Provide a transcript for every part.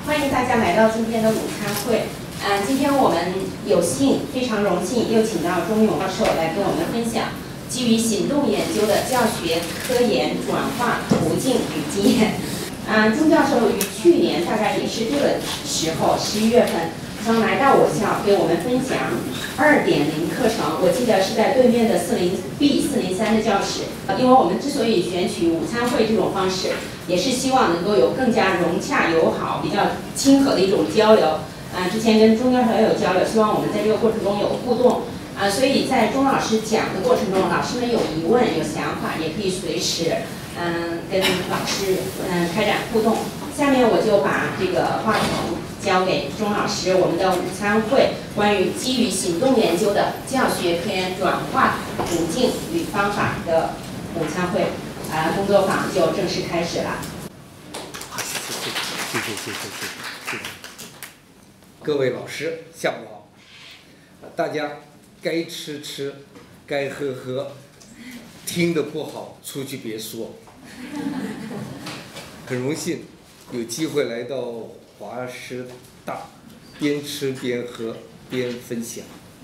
欢迎大家来到今天的午餐会。今天我们非常荣幸又请到钟勇教授来跟我们分享基于行动研究的教学科研转化途径与经验。钟教授于去年大概也是这个时候11月份曾来到我校给我们分享2.0课程，我记得是在对面的40B403的教室。因为我们之所以选取午餐会这种方式，也是希望能够有更加融洽友好、比较亲和的一种交流。之前跟钟教授也有交流，希望我们在这个过程中有互动。所以在钟老师讲的过程中，老师们有疑问、有想法，也可以随时跟老师开展互动。下面我就把这个话筒交给钟老师，我们的午餐会关于基于行动研究的教学科研转化途径与方法的午餐会工作坊就正式开始了。 谢谢。各位老师，下午好。大家该吃吃，该喝喝，听得不好出去别说。很荣幸有机会来到华师大，边吃边喝边分享。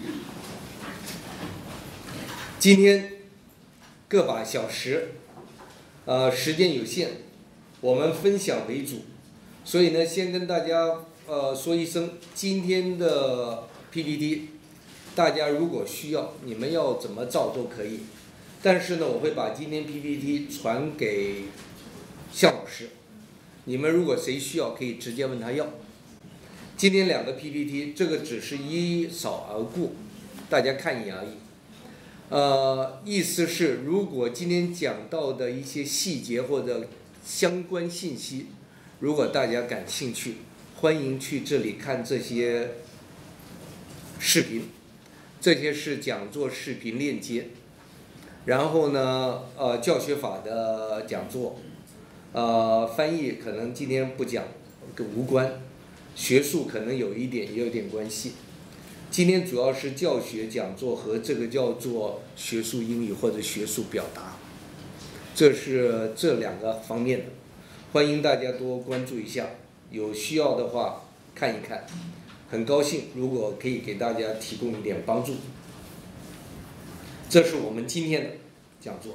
今天个把小时，时间有限，我们分享为主，所以呢，先跟大家说一声，今天的 PPT， 大家如果需要，你们要怎么照都可以。但是呢，我会把今天 PPT 传给向老师，你们如果谁需要，可以直接问他要。今天2个 PPT， 这个只是一扫而过，大家看一眼而已。意思是，如果今天讲到的一些细节或者相关信息，如果大家感兴趣，欢迎去这里看这些视频，这些是讲座视频链接。然后呢，教学法的讲座，翻译可能今天不讲，无关，学术可能也有点关系。今天主要是教学讲座和这个叫做学术英语或者学术表达，这是这2个方面的，欢迎大家多关注一下，有需要的话看一看，很高兴如果可以给大家提供一点帮助。这是我们今天的讲座，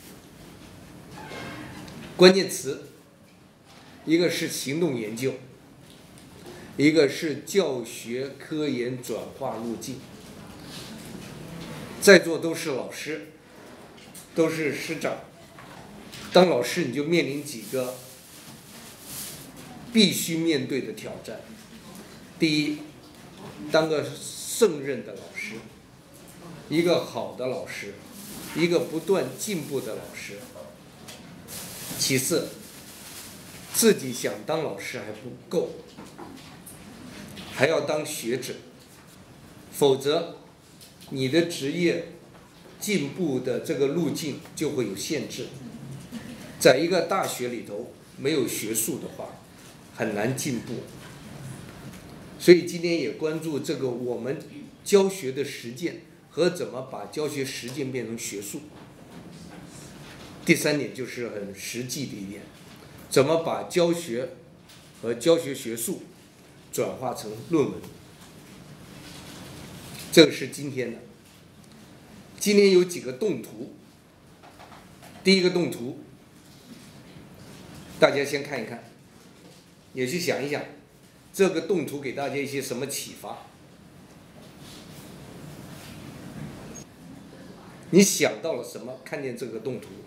关键词，一个是行动研究，一个是教学科研转化路径。在座都是老师，都是师长。当老师你就面临几个必须面对的挑战。第一，当个胜任的老师，一个好的老师，一个不断进步的老师。其次，自己想当老师还不够，还要当学者，否则你的职业进步的这个路径就会有限制。在一个大学里头没有学术的话，很难进步。所以今天也关注这个我们教学的实践和怎么把教学实践变成学术。第3点就是很实际的一点，怎么把教学和教学学术转化成论文。这个是今天的。今天有几个动图。第一个动图，大家先看一看，也去想一想，这个动图给大家一些什么启发？你想到了什么？看见这个动图，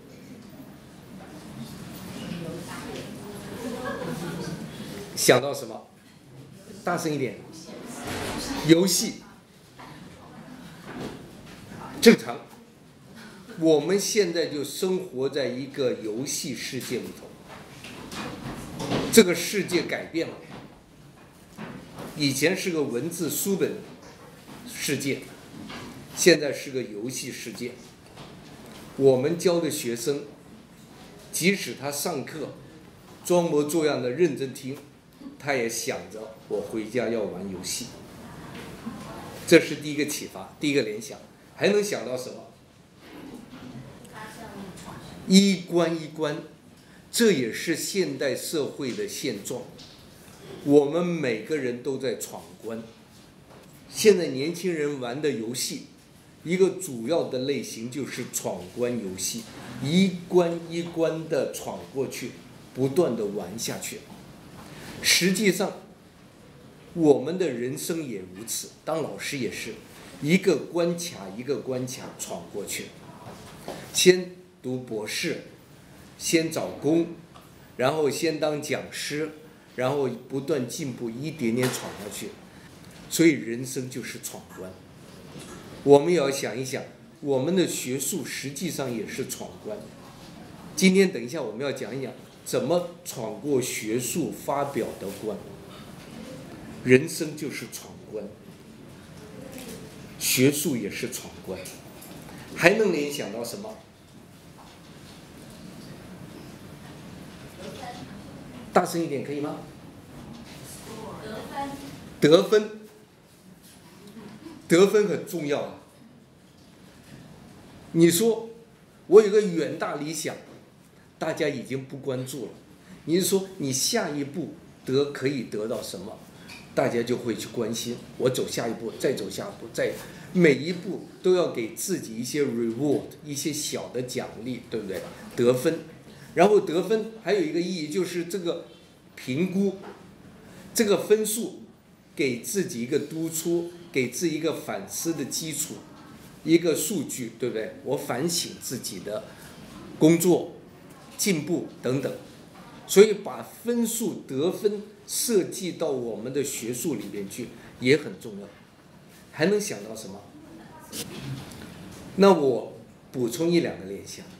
想到什么？大声一点。游戏。正常。我们现在就生活在一个游戏世界里头。这个世界改变了，以前是个文字书本世界，现在是个游戏世界。我们教的学生，即使他上课装模作样的认真听，他也想着我回家要玩游戏。这是第一个启发，第一个联想。还能想到什么？一关一关，这也是现代社会的现状。 我们每个人都在闯关。现在年轻人玩的游戏，一个主要的类型就是闯关游戏，一关一关的闯过去，不断的玩下去。实际上，我们的人生也如此，当老师也是一个关卡一个关卡闯过去。先读博士，先找工，然后先当讲师，然后不断进步，一点点闯下去。所以人生就是闯关。我们也要想一想，我们的学术实际上也是闯关。今天等一下我们要讲一讲怎么闯过学术发表的关。人生就是闯关，学术也是闯关。还能联想到什么？大声一点可以吗？得分。得分很重要啊！你说我有个远大理想，大家已经不关注了。你是说你下一步可以得到什么，大家就会去关心。我走下一步，再走下一步，每一步都要给自己一些 reward， 一些小的奖励，对不对？得分，然后得分还有一个意义就是这个评估，这个分数给自己一个督促。给自己一个反思的基础，一个数据，对不对？我反省自己的工作进步等等，所以把分数得分设计到我们的学术里面去也很重要。还能想到什么？那我补充一两个联想。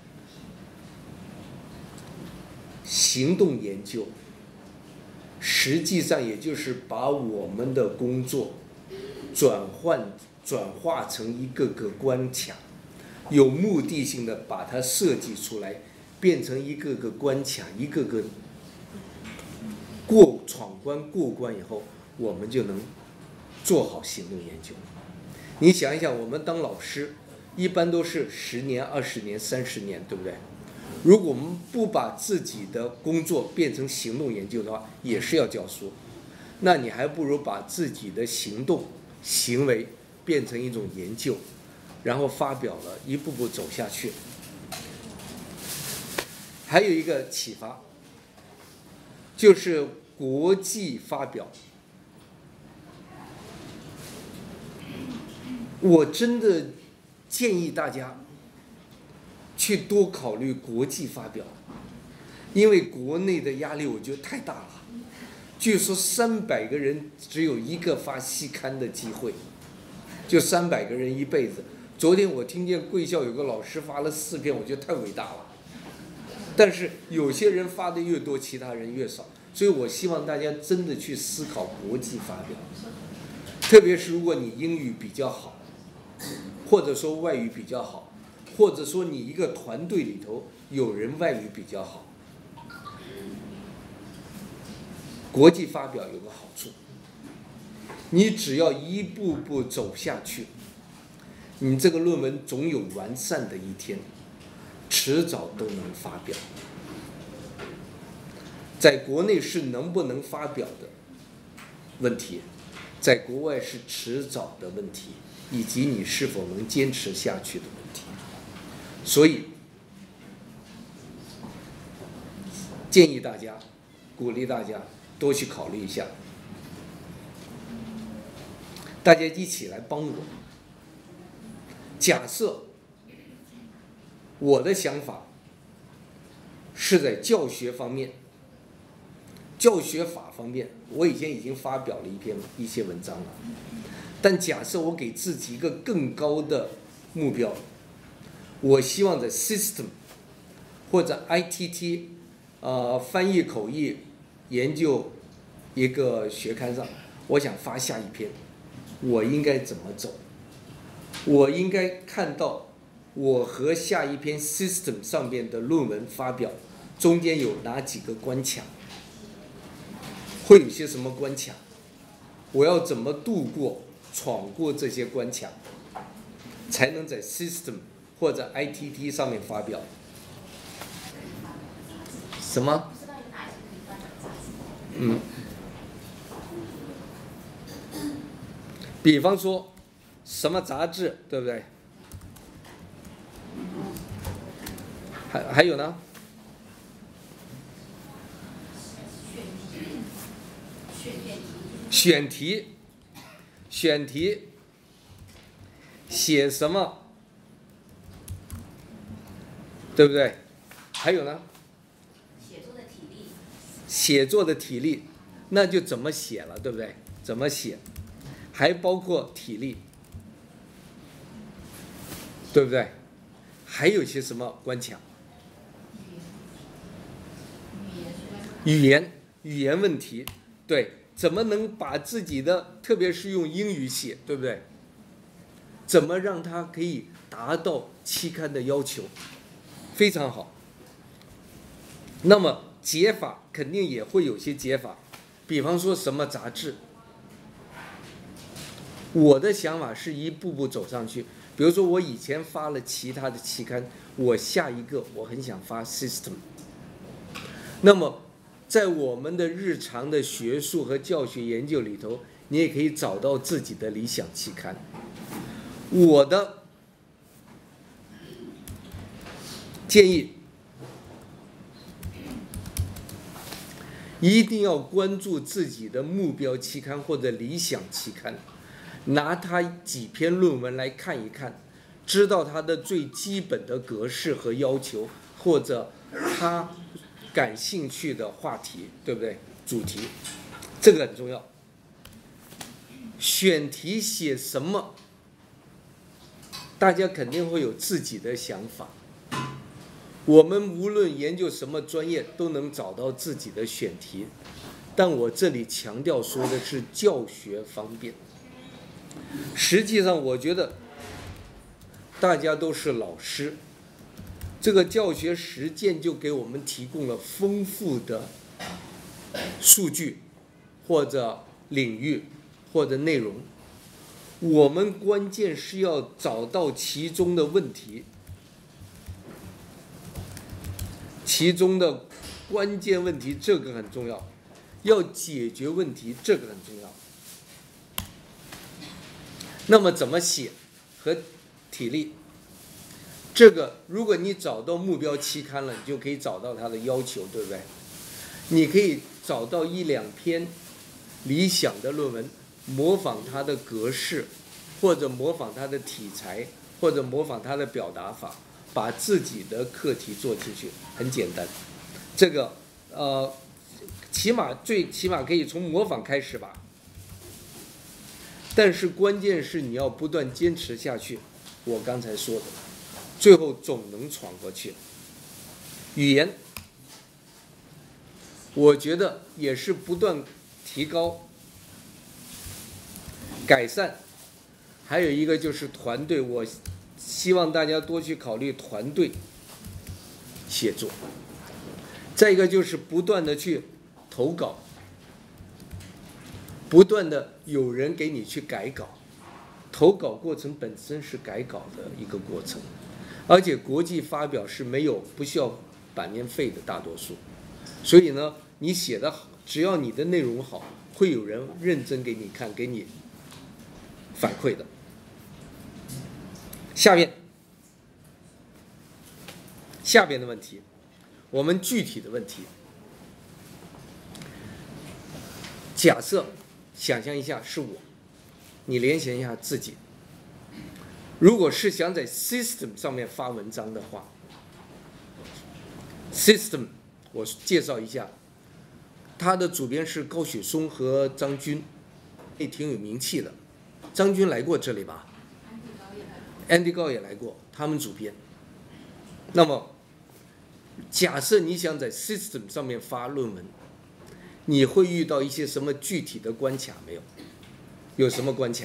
行动研究实际上也就是把我们的工作转化成一个个关卡，有目的性的把它设计出来，变成一个个关卡，一个个闯关过关以后，我们就能做好行动研究。你想一想，我们当老师一般都是10年、20年、30年，对不对？如果我们不把自己的工作变成行动研究的话，也是要教书。那你还不如把自己的行动行为变成一种研究，然后发表了，一步步走下去。还有一个启发，就是国际发表。我真的建议大家去多考虑国际发表，因为国内的压力我觉得太大了。据说300个人只有一个发期刊的机会，就300个人一辈子。昨天我听见贵校有个老师发了4篇，我觉得太伟大了。但是有些人发的越多，其他人越少，所以我希望大家真的去思考国际发表，特别是如果你英语比较好，或者说外语比较好，或者说你一个团队里头有人外语比较好。国际发表有个好处，你只要一步步走下去，你这个论文总有完善的一天，迟早都能发表。在国内是能不能发表的问题，在国外是迟早的问题，以及你是否能坚持下去的问题。所以建议大家，鼓励大家多去考虑一下，大家一起来帮我。假设我的想法是在教学方面、教学法方面，我以前已经发表了一些文章了。但假设我给自己一个更高的目标，我希望在 system 或者 ITT 翻译口译研究一个学刊上，我想发下一篇，我应该怎么走？我应该看到我和下一篇 system 上面的论文发表中间有哪几个关卡，会有些什么关卡，我要怎么度过、闯过这些关卡，才能在 system 或者 ITT 上面发表？什么？ 比方说什么杂志，对不对？还有呢？选题，写什么，对不对？还有呢？写作的体力，那就怎么写了，对不对？怎么写，还包括体力，对不对？还有些什么关卡？语言问题，对，怎么能把自己的，特别是用英语写，对不对？怎么让它可以达到期刊的要求？非常好。那么解法肯定也会有些解法，比方说什么杂志。我的想法是一步步走上去。比如说我以前发了其他的期刊，我下一个我很想发 System。那么在我们的日常的学术和教学研究里头，你也可以找到自己的理想期刊。我的建议，一定要关注自己的目标期刊或者理想期刊，拿它几篇论文来看一看，知道它的最基本的格式和要求，或者它感兴趣的话题，对不对？主题，这个很重要。选题写什么，大家肯定会有自己的想法。我们无论研究什么专业，都能找到自己的选题，但我这里强调说的是教学方面。实际上，我觉得大家都是老师，这个教学实践就给我们提供了丰富的数据，或者领域，或者内容。我们关键是要找到其中的问题，其中的关键问题，这个很重要。要解决问题，这个很重要。那么怎么写和体力，这个如果你找到目标期刊了，你就可以找到它的要求，对不对？你可以找到一两篇理想的论文，模仿它的格式，或者模仿它的题材，或者模仿它的表达法，把自己的课题做进去，很简单。这个最起码可以从模仿开始吧。但是关键是你要不断坚持下去，我刚才说的，最后总能闯过去。语言，我觉得也是不断提高、改善。还有一个就是团队，我希望大家多去考虑团队写作。再一个就是不断的去投稿，不断的有人给你去改稿，投稿过程本身是改稿的一个过程，而且国际发表是不需要版面费的大多数，所以呢，你写的好，只要你的内容好，会有人认真给你看，给你反馈的。下边的问题，我们具体的问题，假设想象一下是我，你联想一下自己，如果是想在 System 上面发文章的话， System 我介绍一下，他的主编是高雪松和张军，也挺有名气的。张军来过这里吧？安迪高也来过，他们主编。那么假设你想在 System 上面发论文，你会遇到一些什么具体的关卡没有？有什么关卡？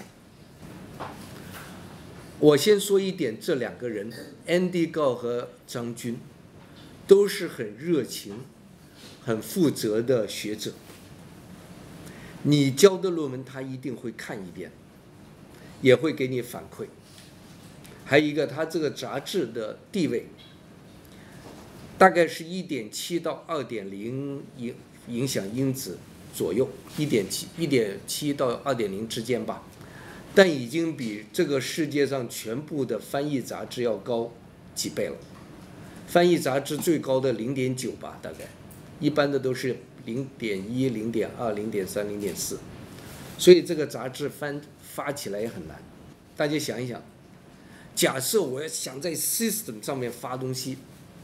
我先说一点，这两个人 Andy Gao 和张军都是很热情、很负责的学者。你交的论文他一定会看一遍，也会给你反馈。还有一个，他这个杂志的地位大概是 1.7 到 2.0 影响因子左右， 1.7到 2.0之间吧。 但已经比这个世界上全部的翻译杂志要高几倍了。翻译杂志最高的0.9吧，大概，一般的都是0.1、0.2、0.3、0.4，所以这个杂志发起来也很难。大家想一想，假设我要想在 system 上面发东西，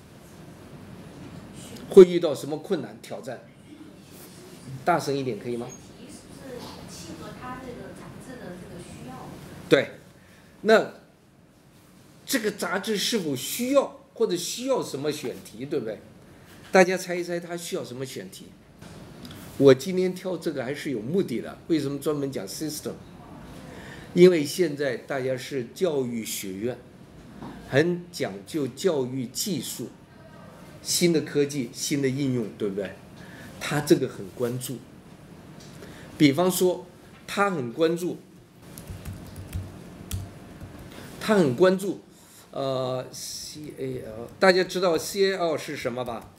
会遇到什么困难挑战？大声一点可以吗？ 是契合他这个杂志的这个需要。 对，那这个杂志是否需要，或者需要什么选题，对不对？大家猜一猜，它需要什么选题？我今天挑这个还是有目的的。为什么专门讲 system？ 因为现在大家是教育学院，很讲究教育技术，新的科技、新的应用，对不对？他这个很关注。比方说，他很关注CAL， 大家知道 CAL 是什么吧？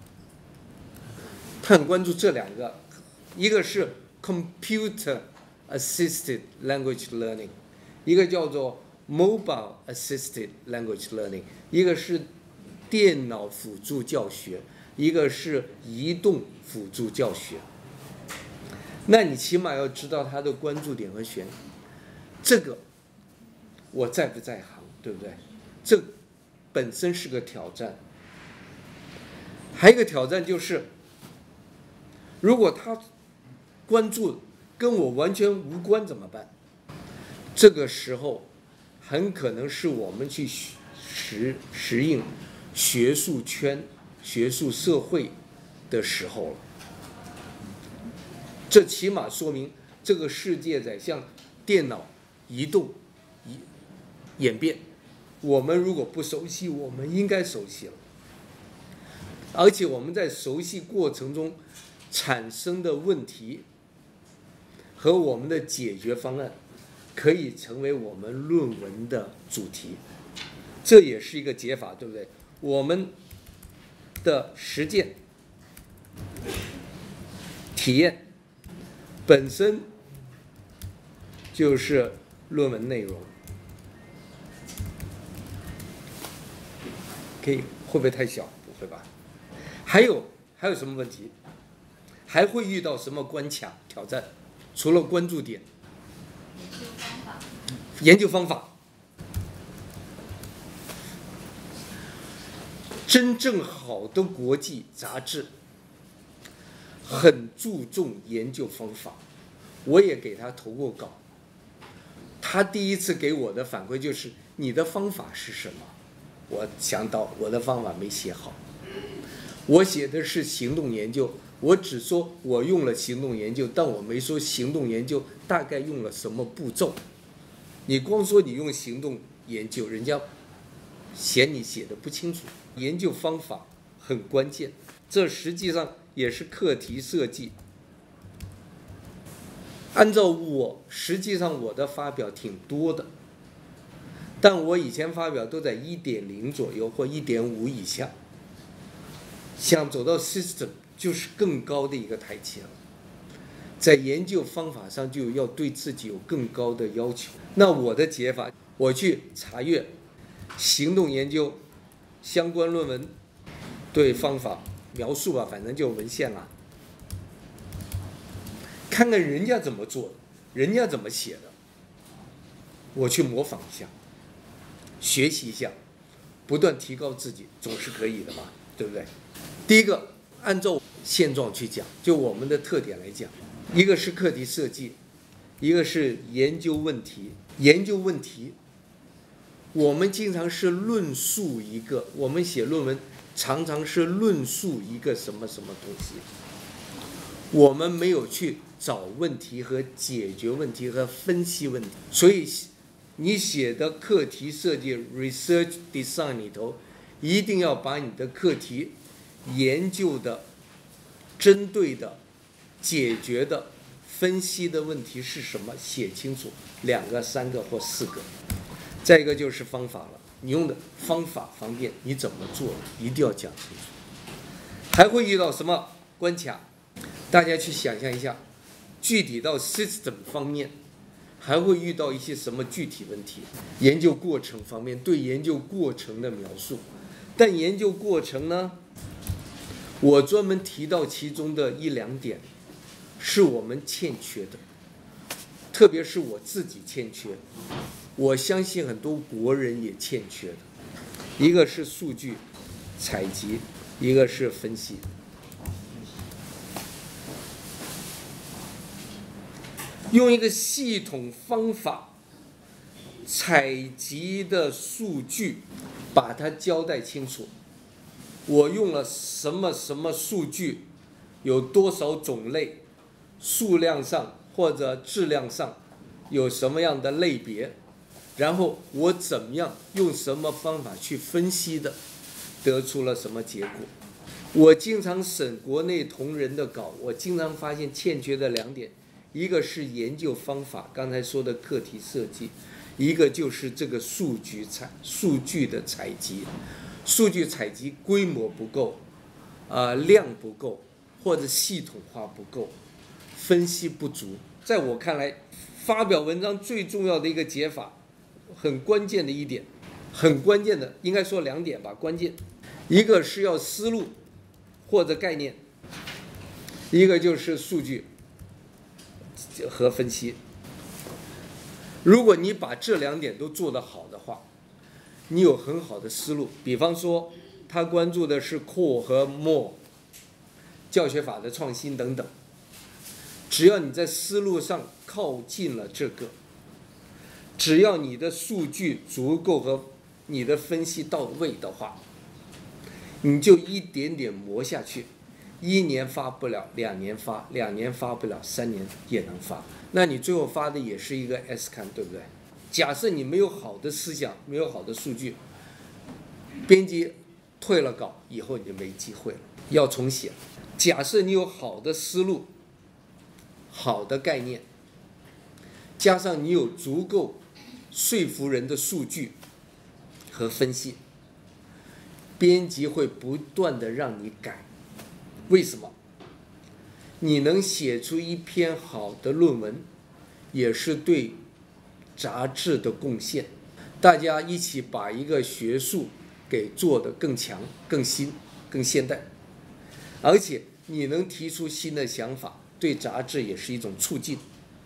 他很关注这两个，一个是 Computer Assisted Language Learning， 一个叫做 Mobile Assisted Language Learning， 一个是电脑辅助教学，一个是移动辅助教学。那你起码要知道他的关注点和选题，这个我在不在行，对不对？这本身是个挑战。还有一个挑战就是，如果他关注跟我完全无关怎么办？这个时候很可能是我们去适应学术圈、学术社会的时候了。这起码说明这个世界在向电脑移动演变。我们如果不熟悉，我们应该熟悉了。而且我们在熟悉过程中产生的问题和我们的解决方案，可以成为我们论文的主题。这也是一个解法，对不对？我们的实践体验本身就是论文内容。可以，会不会太小？不会吧？还有什么问题？还会遇到什么关卡挑战？除了关注点，研究方法。真正好的国际杂志很注重研究方法，我也给他投过稿。他第一次给我的反馈就是：你的方法是什么？我想到我的方法没写好，我写的是行动研究，我只说我用了行动研究，但我没说行动研究大概用了什么步骤。你光说你用行动研究，人家嫌你写的不清楚。研究方法很关键，这实际上也是课题设计。按照实际上我的发表挺多的，但我以前发表都在1.0左右或1.5以下，想走到 system 就是更高的一个台阶了。在研究方法上就要对自己有更高的要求。那我的解法，我去查阅行动研究相关论文，对方法描述吧，反正就文献了，看看人家怎么做的，人家怎么写的，我去模仿一下，学习一下，不断提高自己，总是可以的嘛，对不对？第一个，按照现状去讲，就我们的特点来讲，一个是课题设计，一个是研究问题。研究问题，我们经常是论述一个，我们写论文常常是论述一个什么什么东西，我们没有去找问题和解决问题和分析问题。所以你写的课题设计 research design 里头，一定要把你的课题研究的、针对的、解决的、分析的问题是什么写清楚，2个、3个或4个。再一个就是方法了，你用的方法方面你怎么做，一定要讲清楚。还会遇到什么关卡？大家去想象一下，具体到 system 方面， 还会遇到一些什么具体问题？研究过程方面，对研究过程的描述。但研究过程呢，我专门提到其中的1、2点，是我们欠缺的，特别是我自己欠缺，我相信很多国人也欠缺的。一个是数据采集，一个是分析。用一个系统方法采集的数据，把它交代清楚。我用了什么数据，有多少种类，数量上或者质量上有什么样的类别，然后我怎么样用什么方法去分析的，得出了什么结果。我经常审国内同仁的稿，我经常发现欠缺的2点，一个是研究方法，刚才说的课题设计，一个就是这个数据的采集。数据采集规模不够，量不够，或者系统化不够，分析不足。在我看来，发表文章最重要的一个解法，很关键的一点，很关键的，应该说2点吧，关键。一个是要思路或者概念，一个就是数据和分析。如果你把这2点都做得好的话，你有很好的思路。比方说，他关注的是 core 和 more 教学法的创新等等。只要你在思路上靠近了这个，只要你的数据足够和你的分析到位的话，你就一点点磨下去。1年发不了，2年发，2年发不了，3年也能发。那你最后发的也是一个 S 刊，对不对？假设你没有好的思想，没有好的数据，编辑退了稿以后你就没机会了，要重写。假设你有好的思路、好的概念，加上你有足够说服人的数据和分析，编辑会不断的让你改。为什么？你能写出一篇好的论文，也是对杂志的贡献。大家一起把一个学术给做得更强、更新、更现代，而且你能提出新的想法，对杂志也是一种促进。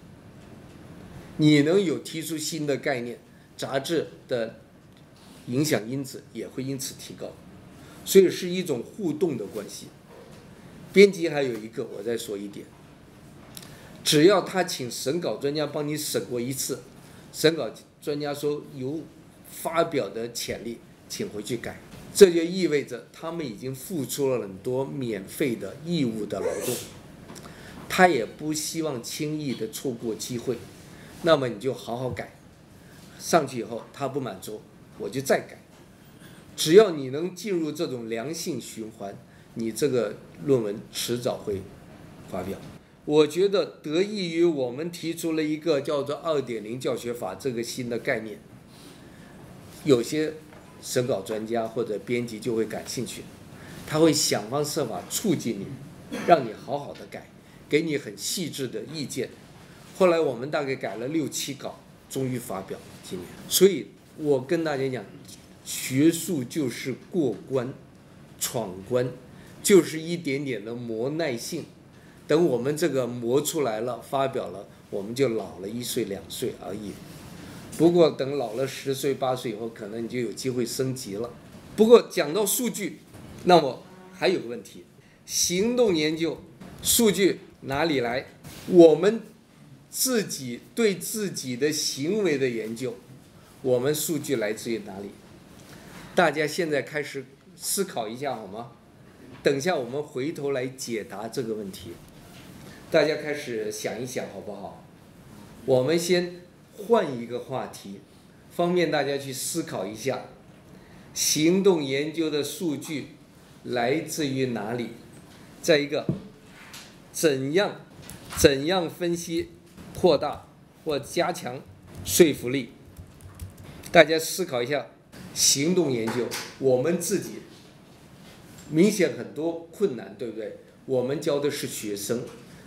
你能有提出新的概念，杂志的影响因子也会因此提高，所以是一种互动的关系。编辑还有一个，我再说一点，只要他请审稿专家帮你审过一次，审稿专家说有发表的潜力，请回去改，这就意味着他们已经付出了很多免费的义务的劳动，他也不希望轻易的错过机会，那么你就好好改，上去以后他不满足，我就再改。只要你能进入这种良性循环，你这个论文迟早会发表。我觉得得益于我们提出了一个叫做 2.0 教学法这个新的概念，有些审稿专家或者编辑就会感兴趣，他会想方设法促进你，让你好好的改，给你很细致的意见。后来我们大概改了6、7稿，终于发表今年。所以我跟大家讲，学术就是过关、闯关，就是一点点的磨耐性。等我们这个磨出来了，发表了，我们就老了1岁、2岁而已。不过等老了10岁、8岁以后，可能你就有机会升级了。不过讲到数据，那么还有个问题，行动研究数据哪里来？我们自己对自己的行为的研究，我们数据来自于哪里？大家现在开始思考一下好吗？等一下我们回头来解答这个问题。大家开始想一想好不好？我们先换一个话题，方便大家去思考一下，行动研究的数据来自于哪里？再一个，怎样分析扩大或加强说服力？大家思考一下，行动研究我们自己明显很多困难，对不对？我们教的是学生，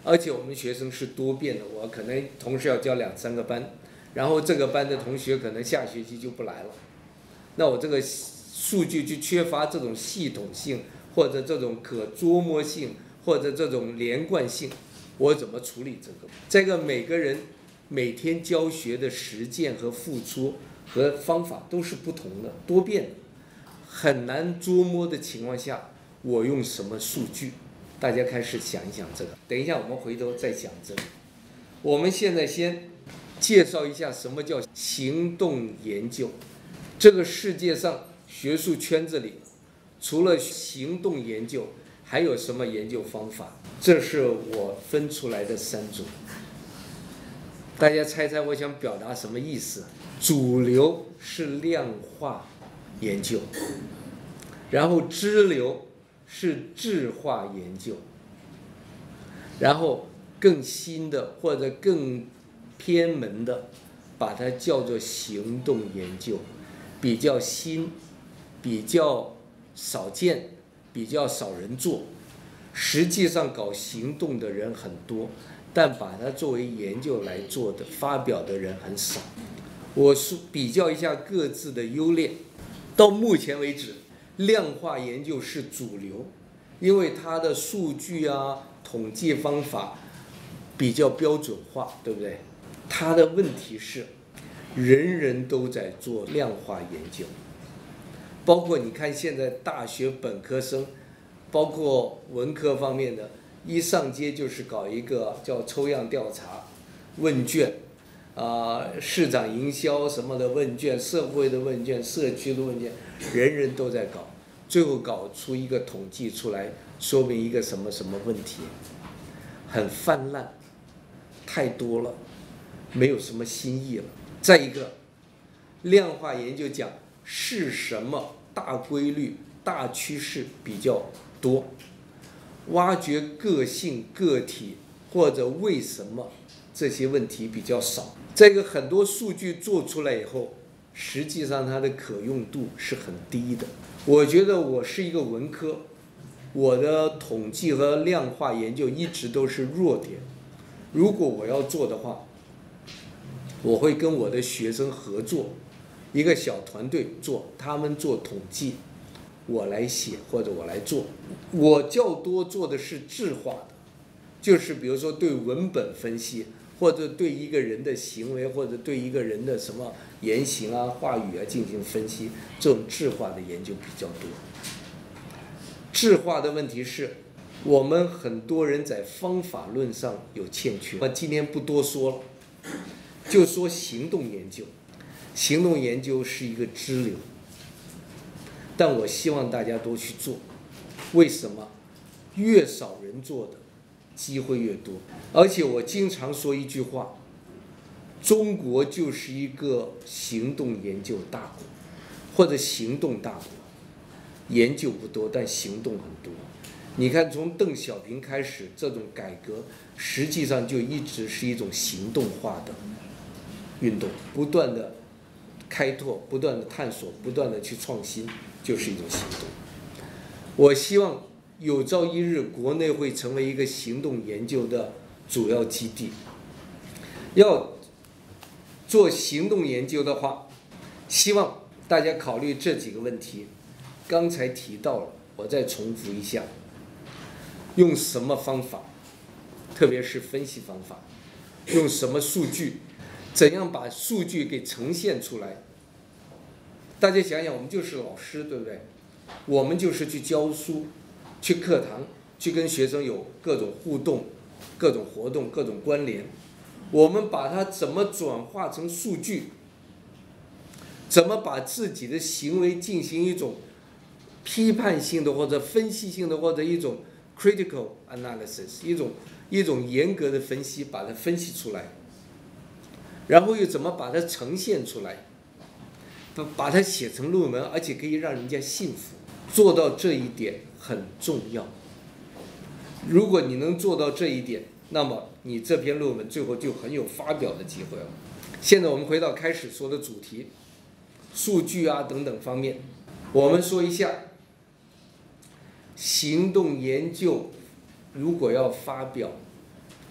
而且我们学生是多变的，我可能同时要教2、3个班，然后这个班的同学可能下学期就不来了，那我这个数据就缺乏这种系统性，或者这种可捉摸性，或者这种连贯性，我怎么处理这个？这个每个人每天教学的实践和付出和方法都是不同的，多变的，很难捉摸的情况下，我用什么数据？大家开始想一想这个。等一下我们回头再讲这个。我们现在先介绍一下什么叫行动研究。这个世界上学术圈子里，除了行动研究，还有什么研究方法？这是我分出来的3种。大家猜猜我想表达什么意思？主流是量化研究，然后支流是质化研究，然后更新的或者更偏门的，把它叫做行动研究，比较新，比较少见，比较少人做。实际上搞行动的人很多，但把它作为研究来做的、发表的人很少。我比较一下各自的优劣。到目前为止，量化研究是主流，因为它的数据啊、统计方法比较标准化，对不对？它的问题是，人人都在做量化研究，包括你看现在大学本科生，包括文科方面的，一上街就是搞一个叫抽样调查、问卷。市长营销什么的问卷，社会的问卷，社区的问卷，人人都在搞，最后搞出一个统计出来，说明一个什么什么问题，很泛滥，太多了，没有什么新意了。再一个，量化研究讲是什么大规律、大趋势比较多，挖掘个性、个体或者为什么这些问题比较少。这个很多数据做出来以后，实际上它的可用度是很低的。我觉得我是一个文科，我的统计和量化研究一直都是弱点。如果我要做的话，我会跟我的学生合作，一个小团队做，他们做统计，我来写或者我来做。我较多做的是质化的，就是比如说对文本分析，或者对一个人的行为，或者对一个人的什么言行啊、话语啊进行分析，这种质化的研究比较多。质化的问题是，我们很多人在方法论上有欠缺。我今天不多说了，就说行动研究。行动研究是一个支流，但我希望大家都去做。为什么？越少人做的机会越多。而且我经常说一句话，中国就是一个行动研究大国，或者行动大国。研究不多，但行动很多。你看，从邓小平开始，这种改革实际上就一直是一种行动化的运动，不断的开拓，不断的探索，不断的去创新，就是一种行动。我希望有朝一日，国内会成为一个行动研究的主要基地。要做行动研究的话，希望大家考虑这几个问题。刚才提到了，我再重复一下：用什么方法，特别是分析方法，用什么数据，怎样把数据给呈现出来。大家想想，我们就是老师，对不对？我们就是去教书，去课堂，去跟学生有各种互动、各种活动、各种关联。我们把它怎么转化成数据，怎么把自己的行为进行一种批判性的或者分析性的，或者一种 critical analysis， 一种严格的分析，把它分析出来，然后又怎么把它呈现出来，把它写成论文，而且可以让人家信服。做到这一点很重要。如果你能做到这一点，那么你这篇论文最后就很有发表的机会了。现在我们回到开始说的主题，数据啊等等方面，我们说一下行动研究如果要发表，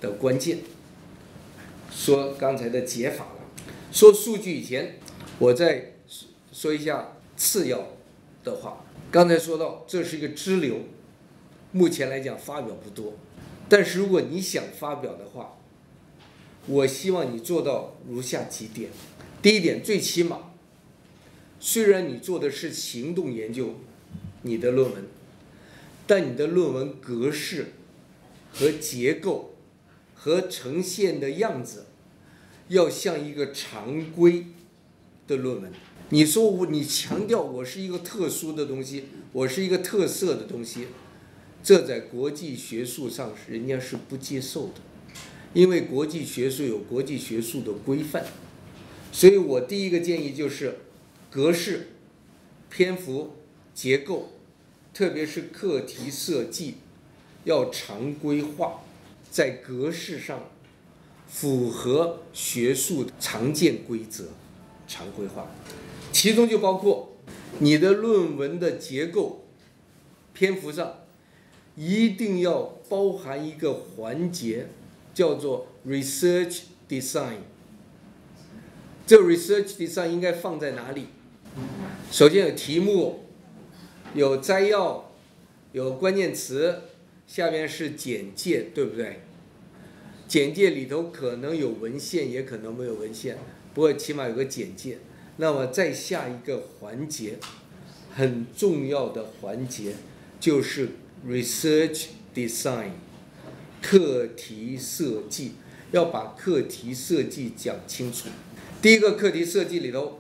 的关键。说刚才的解法了，说数据以前，我再说一下次要的话。刚才说到这是一个支流，目前来讲发表不多，但是如果你想发表的话，我希望你做到如下几点。第一点，最起码，虽然你做的是行动研究，你的论文，但你的论文格式和结构和呈现的样子要像一个常规的论文。你说你强调我是一个特殊的东西，我是一个特色的东西，这在国际学术上人家是不接受的，因为国际学术有国际学术的规范。所以我第一个建议就是格式、篇幅、结构，特别是课题设计要常规化，在格式上符合学术常见规则，常规化。其中就包括你的论文的结构、篇幅上一定要包含一个环节，叫做 research design。这 research design 应该放在哪里？首先有题目，有摘要，有关键词，下面是简介，对不对？简介里头可能有文献，也可能没有文献，不过起码有个简介。那么再下一个环节，很重要的环节就是 research design， 课题设计，要把课题设计讲清楚。第一个课题设计里头，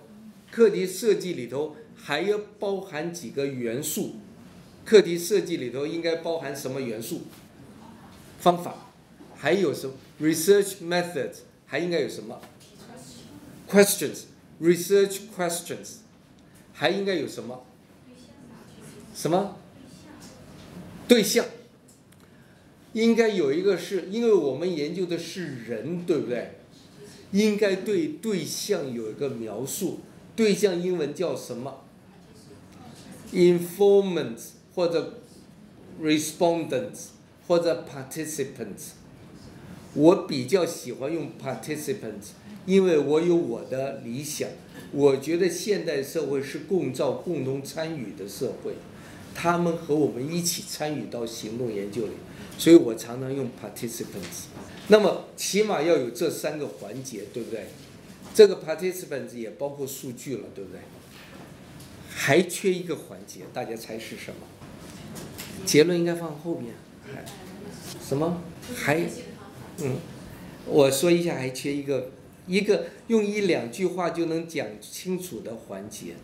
还要包含几个元素。课题设计里头应该包含什么元素？方法，还有什么 research methods， 还应该有什么 questions。Research questions， 还应该有什么？什么？对象。应该有一个是，因为我们研究的是人，对不对？应该对对象有一个描述。对象英文叫什么 ？Informants 或者 respondents 或者 participants。我比较喜欢用 participants。因为我有我的理想，我觉得现代社会是共造、共同参与的社会，他们和我们一起参与到行动研究里，所以我常常用 participants。那么起码要有这3个环节，对不对？这个 participants 也包括数据了，对不对？还缺一个环节，大家猜是什么？结论应该放后面。什么？我说一下，还缺一个用1-2句话就能讲清楚的环节。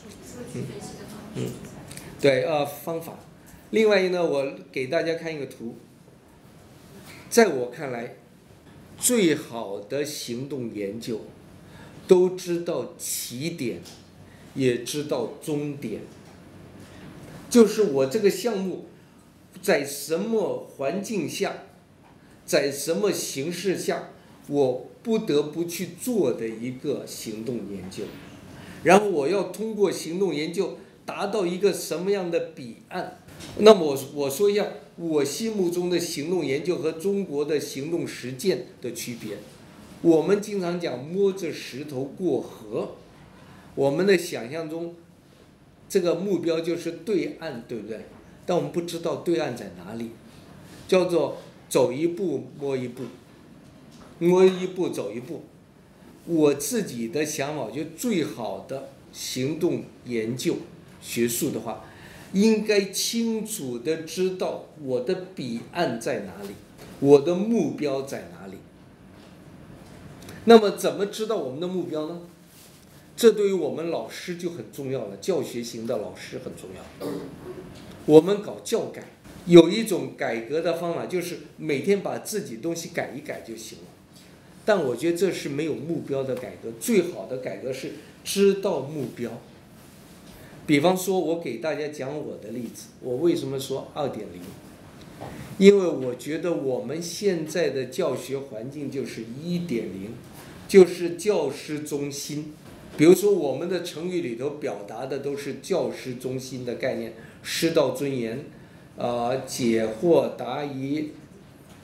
对，方法。另外呢，我给大家看一个图。在我看来，最好的行动研究都知道起点，也知道终点。就是我这个项目在什么环境下，在什么形势下，我不得不去做的一个行动研究，然后我要通过行动研究达到一个什么样的彼岸。那么我说一下我心目中的行动研究和中国的行动实践的区别。我们经常讲摸着石头过河，我们的想象中这个目标就是对岸，对不对？但我们不知道对岸在哪里，叫做走一步摸一步，摸一步走一步。我自己的想法，就最好的行动研究学术的话，应该清楚地知道我的彼岸在哪里，我的目标在哪里。那么怎么知道我们的目标呢？这对于我们老师就很重要了，教学型的老师很重要。我们搞教改，有一种改革的方法，就是每天把自己东西改一改就行了。但我觉得这是没有目标的改革，最好的改革是知道目标。比方说，我给大家讲我的例子，我为什么说 2.0？ 因为我觉得我们现在的教学环境就是 1.0， 就是教师中心。比如说我们的成语里头表达的都是教师中心的概念，师道尊严，解惑答疑，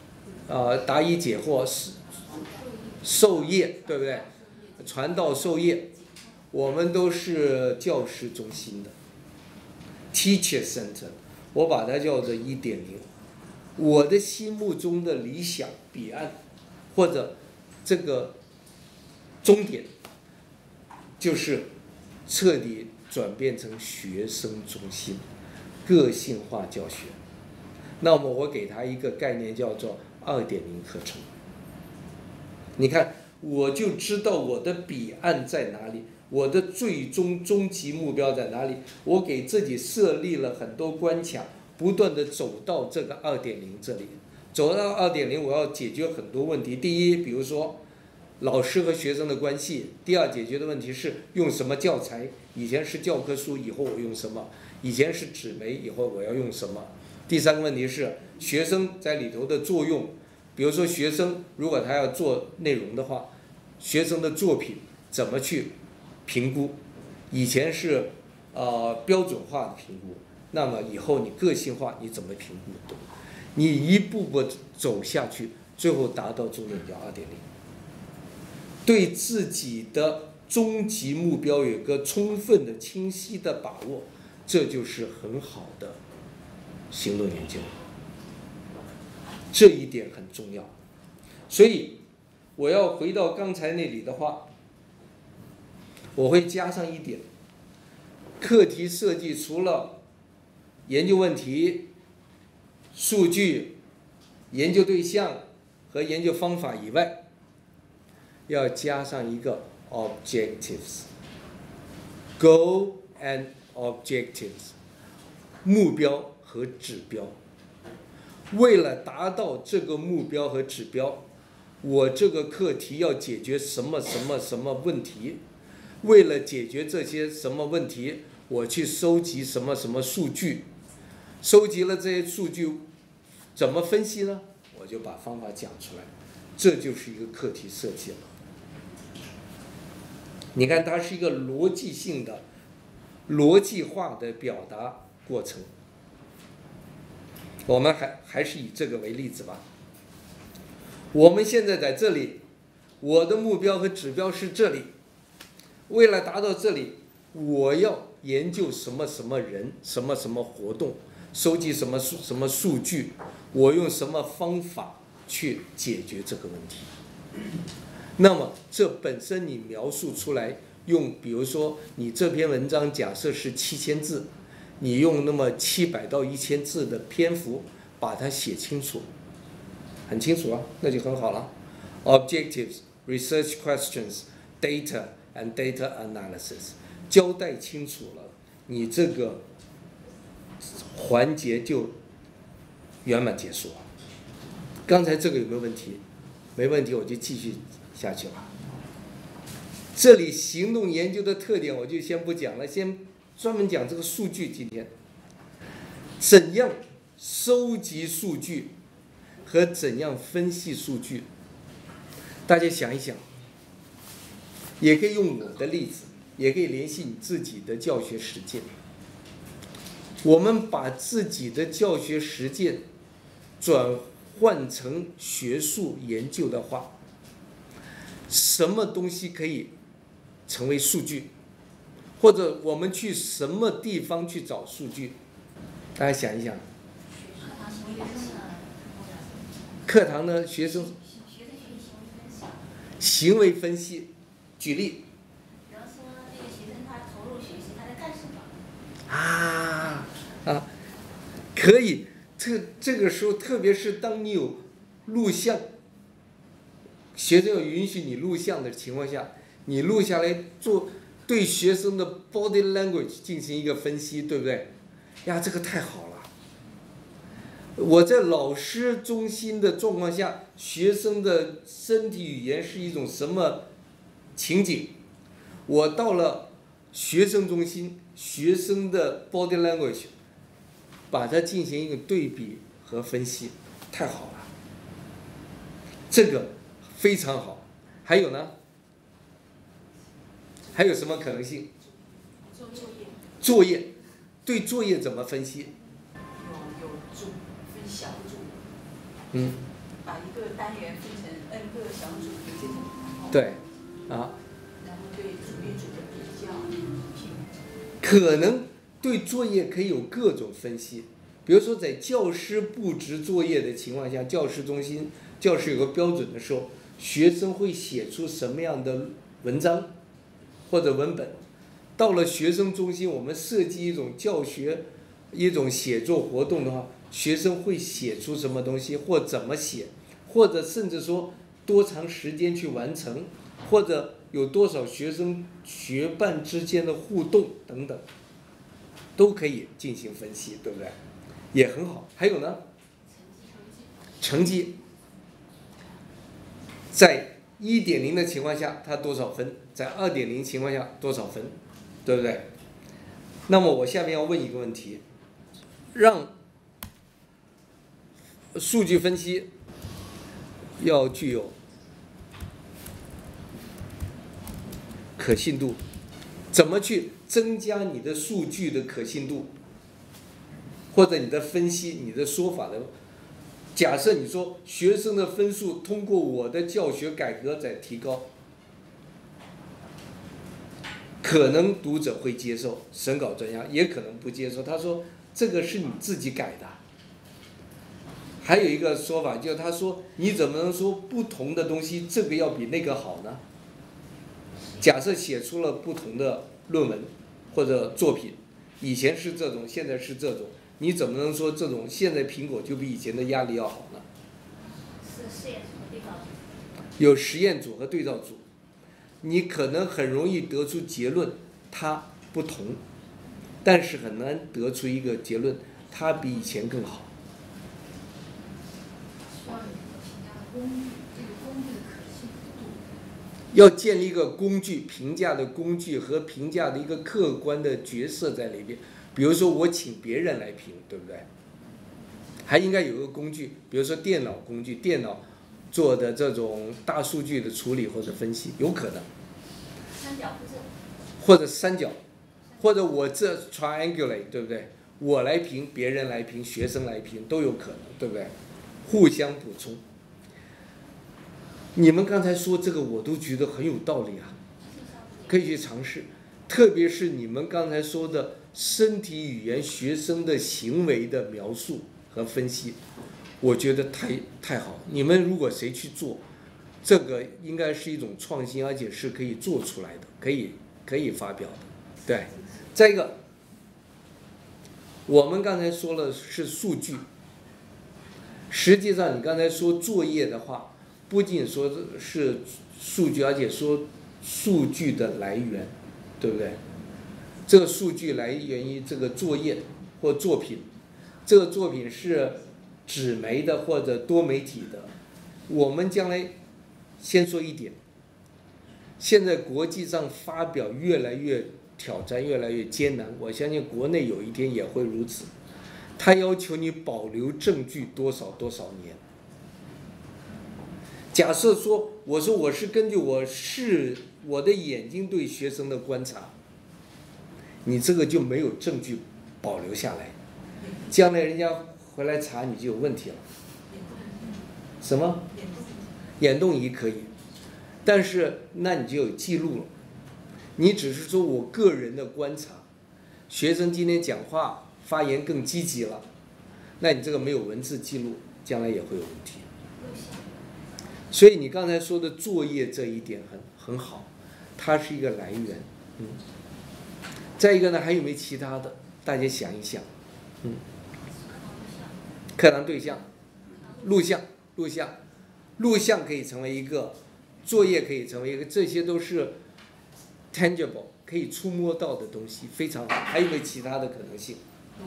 答疑解惑、授业，对不对？传道授业，我们都是教师中心的 ，teacher center， 我把它叫做1.0。我的心目中的理想彼岸，或者这个终点，就是彻底转变成学生中心、个性化教学。那么我给他一个概念叫做2.0课程。你看，我就知道我的彼岸在哪里，我的最终终极目标在哪里。我给自己设立了很多关卡，不断的走到这个2.0这里。走到2.0，我要解决很多问题。第一，比如说老师和学生的关系；第二，解决的问题是用什么教材。以前是教科书，以后我用什么？以前是纸媒，以后我要用什么？第三个问题是学生在里头的作用。比如说学生如果他要做内容的话，学生的作品怎么去评估？以前是标准化的评估，那么以后你个性化你怎么评估？你一步步走下去，最后达到终点叫2.0。对自己的终极目标有个充分的、清晰的把握，这就是很好的行动研究。这一点很重要，所以我要回到刚才那里的话，我会加上一点：课题设计除了研究问题、数据、研究对象和研究方法以外，要加上一个 objectives，goal and objectives， 目标和指标。为了达到这个目标和指标，我这个课题要解决什么问题？为了解决这些什么问题，我去收集什么数据？收集了这些数据，怎么分析呢？我就把方法讲出来，这就是一个课题设计了。你看，它是一个逻辑性的、逻辑化的表达过程。我们还是以这个为例子吧。我们现在在这里，我的目标和指标是这里。为了达到这里，我要研究什么人、什么活动，收集什么数据，我用什么方法去解决这个问题。那么这本身你描述出来，比如说你这篇文章假设是7000字。你用那么700到1000字的篇幅把它写清楚，很清楚啊，那就很好了。Objectives, research questions, data and data analysis， 交代清楚了，你这个环节就圆满结束了。刚才这个有没有问题？没问题，我就继续下去了。这里行动研究的特点我就先不讲了，先专门讲这个数据。今天怎样收集数据和怎样分析数据，大家想一想，也可以用我的例子，也可以联系你自己的教学实践。我们把自己的教学实践转换成学术研究的话，什么东西可以成为数据？或者我们去什么地方去找数据？大家想一想。课堂的学生行为分析，举例。 比方说，这个学生他投入学习，他在干什么？ 可以。这个时候，特别是当你有录像，学生要允许你录像的情况下，你录下来做。对学生的 body language 进行一个分析，对不对？呀，这个太好了！我在老师中心的状况下，学生的身体语言是一种什么情景？我到了学生中心，学生的 body language， 把它进行一个对比和分析，太好了！这个非常好。还有呢？还有什么可能性？作业，对作业怎么分析？ 有组分小组。 把一个单元分成 N 个小组的这种， 对，啊， 然后对组与组的比较可能对作业可以有各种分析，比如说在教师布置作业的情况下，教师中心教师有个标准的时候，学生会写出什么样的文章或者文本。到了学生中心，我们设计一种教学、一种写作活动的话，学生会写出什么东西，或怎么写，或者甚至说多长时间去完成，或者有多少学生学伴之间的互动等等，都可以进行分析，对不对？也很好。还有呢，成绩在1.0的情况下，它多少分？在2.0情况下多少分？对不对？那么我下面要问一个问题，让数据分析要具有可信度，怎么去增加你的数据的可信度，或者你的分析、你的说法的？假设你说学生的分数通过我的教学改革在提高，可能读者会接受，审稿专家也可能不接受。他说这个是你自己改的。还有一个说法就是他说你怎么能说不同的东西这个要比那个好呢？假设写出了不同的论文或者作品，以前是这种，现在是这种，你怎么能说这种现在苹果就比以前的压力要好呢？ 是实验组和对照组。 有实验组和对照组，你可能很容易得出结论，它不同，但是很难得出一个结论，它比以前更好。 需要有一个评价的工具，这个工具的可信度。 要建立一个工具，评价的工具和评价的一个客观的角色在里边。比如说我请别人来评，对不对？还应该有一个工具，比如说电脑工具，电脑做的这种大数据的处理或者分析，有可能。 三角不正。 或者三角，或者我这 triangulate， 对不对？我来评，别人来评，学生来评，都有可能，对不对？互相补充。你们刚才说这个，我都觉得很有道理啊，可以去尝试。特别是你们刚才说的身体语言、学生的行为的描述和分析，我觉得太好。你们如果谁去做，这个应该是一种创新，而且是可以做出来的，可以发表的。对，再一个，我们刚才说了是数据，实际上你刚才说作业的话，不仅说是数据，而且说数据的来源，对不对？这个数据来源于这个作业或作品，这个作品是纸媒的或者多媒体的。我们将来先说一点，现在国际上发表越来越挑战，越来越艰难，我相信国内有一天也会如此。他要求你保留证据多少年。假设说，我是根据我的眼睛对学生的观察，你这个就没有证据保留下来，将来人家回来查你就有问题了。什么？眼动仪可以，但是那你就有记录了。你只是说我个人的观察，学生今天讲话发言更积极了，那你这个没有文字记录，将来也会有问题。所以你刚才说的作业这一点很好，它是一个来源。再一个呢，还有没有其他的？大家想一想。课堂对象，录像可以成为一个，作业可以成为一个，这些都是 tangible 可以触摸到的东西，非常好。还有没有其他的可能性？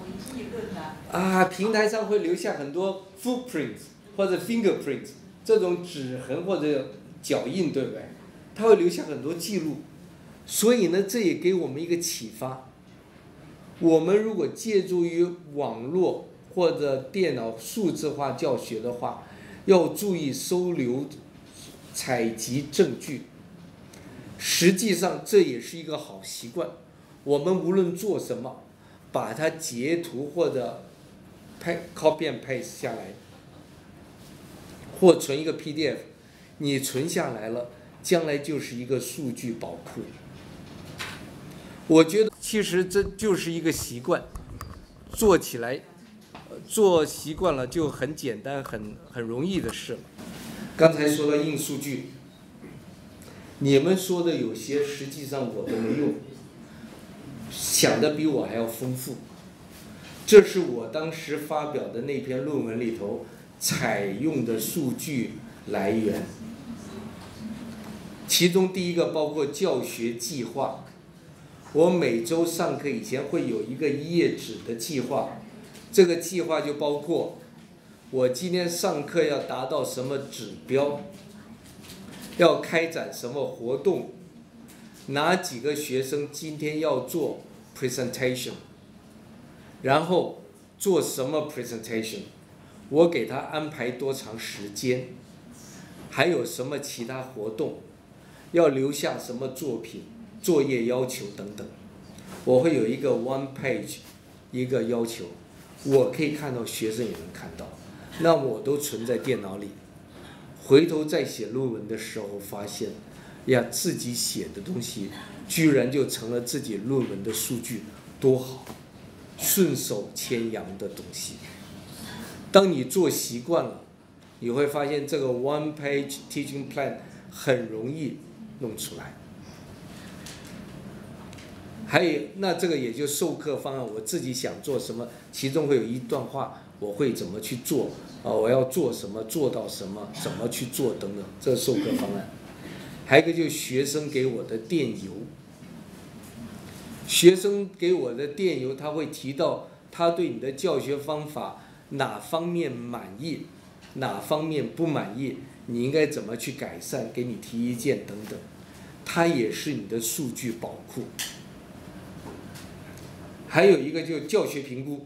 平台上会留下很多 footprints 或者 fingerprints 这种指痕或者脚印，对不对？它会留下很多记录。所以呢，这也给我们一个启发。我们如果借助于网络或者电脑数字化教学的话，要注意收留、采集证据。实际上这也是一个好习惯。我们无论做什么，把它截图或者copy and paste 下来， 或存一个 PDF， 你存下来了，将来就是一个数据宝库。我觉得其实这就是一个习惯，做起来，做习惯了就很简单、很容易的事了。刚才说到印数据，你们说的有些实际上我都没用，想的比我还要丰富。这是我当时发表的那篇论文里头采用的数据来源，其中第一个包括教学计划。我每周上课以前会有一个1页纸的计划，这个计划就包括我今天上课要达到什么指标，要开展什么活动，哪几个学生今天要做 presentation， 然后做什么 presentation， 我给他安排多长时间，还有什么其他活动，要留下什么作品、作业要求等等。我会有一个 one page 一个要求，我可以看到，学生也能看到，那我都存在电脑里。回头再写论文的时候发现，呀，自己写的东西居然就成了自己论文的数据，多好，顺手牵羊的东西。当你做习惯了，你会发现这个 one page teaching plan 很容易弄出来。还有，那这个也就授课方案，我自己想做什么，其中会有一段话，我会怎么去做，我要做什么，做到什么，怎么去做等等，这授课方案。还有一个就是学生给我的电邮，学生给我的电邮，他会提到他对你的教学方法哪方面满意，哪方面不满意，你应该怎么去改善，给你提意见等等，它也是你的数据宝库。还有一个就是教学评估，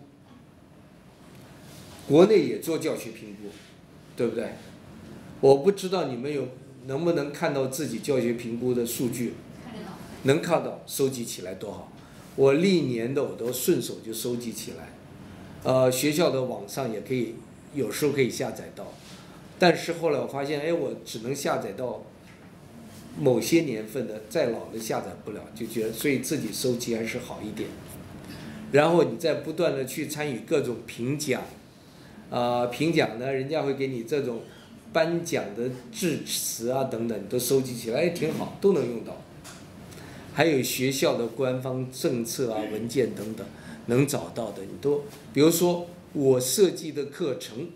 国内也做教学评估，对不对？我不知道你们能不能看到自己教学评估的数据，能看到，收集起来多好。我历年的我都顺手就收集起来，学校的网上也可以，有时候可以下载到，但是后来我发现，我只能下载到某些年份的，再老的下载不了，就觉得所以自己收集还是好一点。然后你再不断的去参与各种评奖，评奖呢，人家会给你这种颁奖的致辞啊等等，都收集起来，挺好，都能用到。还有学校的官方政策啊、文件等等，能找到的你都，比如说我设计的课程，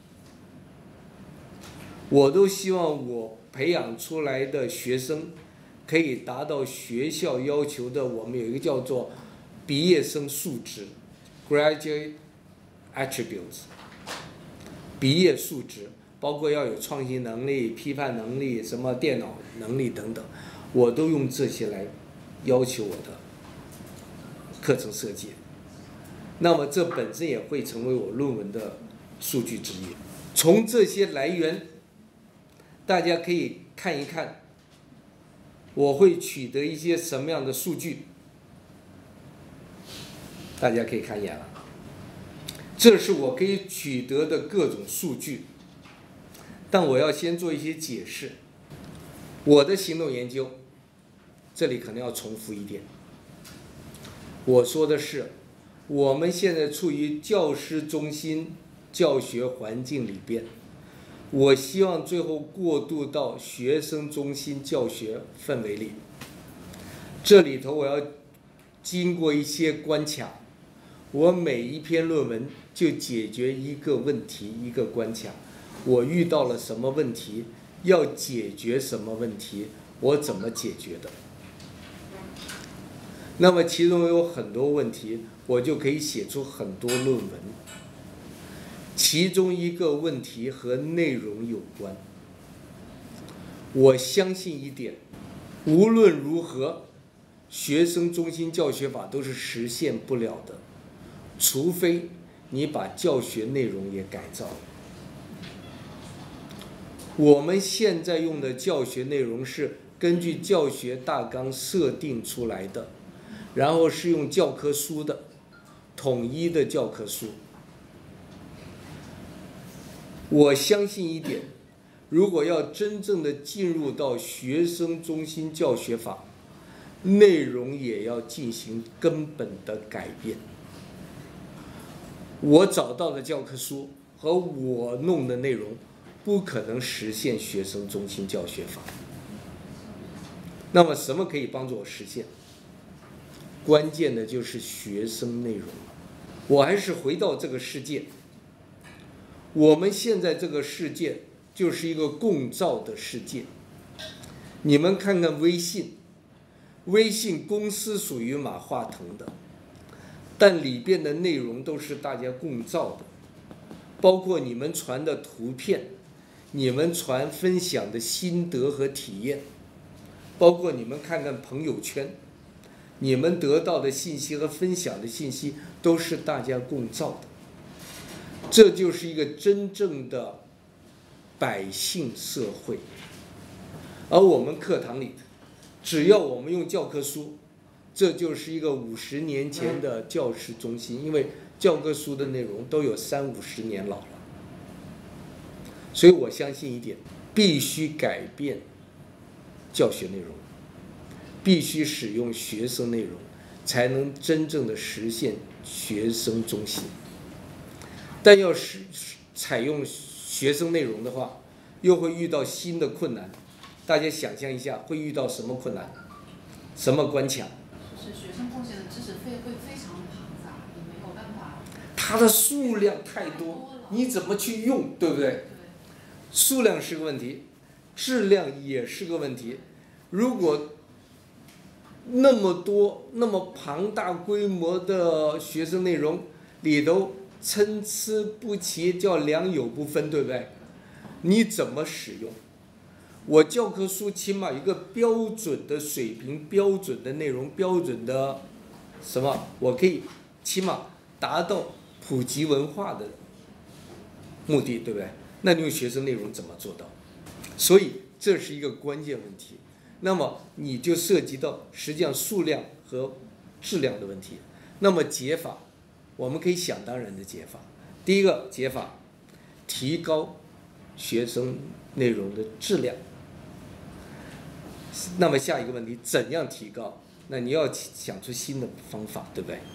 我都希望我培养出来的学生可以达到学校要求的，我们有一个叫做毕业生素质 （graduate attributes）， 毕业素质包括要有创新能力、批判能力、什么电脑能力等等，我都用这些来要求我的课程设计。那么这本身也会成为我论文的数据之一。从这些来源，大家可以看一看，我会取得一些什么样的数据。大家可以看一眼了，这是我可以取得的各种数据，但我要先做一些解释。我的行动研究，这里可能要重复一点。我说的是，我们现在处于教师中心教学环境里边，我希望最后过渡到学生中心教学氛围里。这里头我要经过一些关卡，我每一篇论文就解决一个问题，一个关卡。我遇到了什么问题，要解决什么问题，我怎么解决的。那么其中有很多问题，我就可以写出很多论文。其中一个问题和内容有关。我相信一点，无论如何，学生中心教学法都是实现不了的，除非你把教学内容也改造了。我们现在用的教学内容是根据教学大纲设定出来的，然后是用教科书的，统一的教科书。我相信一点， 如果要真正的进入到学生中心教学法，内容也要进行根本的改变。我找到的教科书和我弄的内容，不可能实现学生中心教学法。那么什么可以帮助我实现？关键的就是学生内容。我还是回到这个世界，我们现在这个世界就是一个共造的世界。你们看看微信，微信公司属于马化腾的，但里边的内容都是大家共造的，包括你们传的图片，你们分享的心得和体验，包括你们看看朋友圈，你们得到的信息和分享的信息都是大家共造的。这就是一个真正的百姓社会。而我们课堂里，只要我们用教科书，这就是一个50年前的教师中心，因为教科书的内容都有30-50年老了。所以我相信一点，必须改变教学内容，必须使用学生内容，才能真正的实现学生中心。但要采用学生内容的话，又会遇到新的困难。大家想象一下，会遇到什么困难？什么关卡？ 就是学生贡献的知识费会非常庞杂，你没有办法。 它的数量太多，你怎么去用，对不对？数量是个问题，质量也是个问题。如果那么多、那么庞大规模的学生内容里头参差不齐，叫良莠不分，对不对？你怎么使用？我教科书起码有一个标准的水平、标准的内容、标准的什么，我可以起码达到普及文化的目的，对不对？那你用学生内容怎么做到？所以这是一个关键问题。那么你就涉及到实际上数量和质量的问题。那么解法，我们可以想当然的解法。第一个解法，提高学生内容的质量。那么下一个问题，怎样提高？那你要想出新的方法，对不对？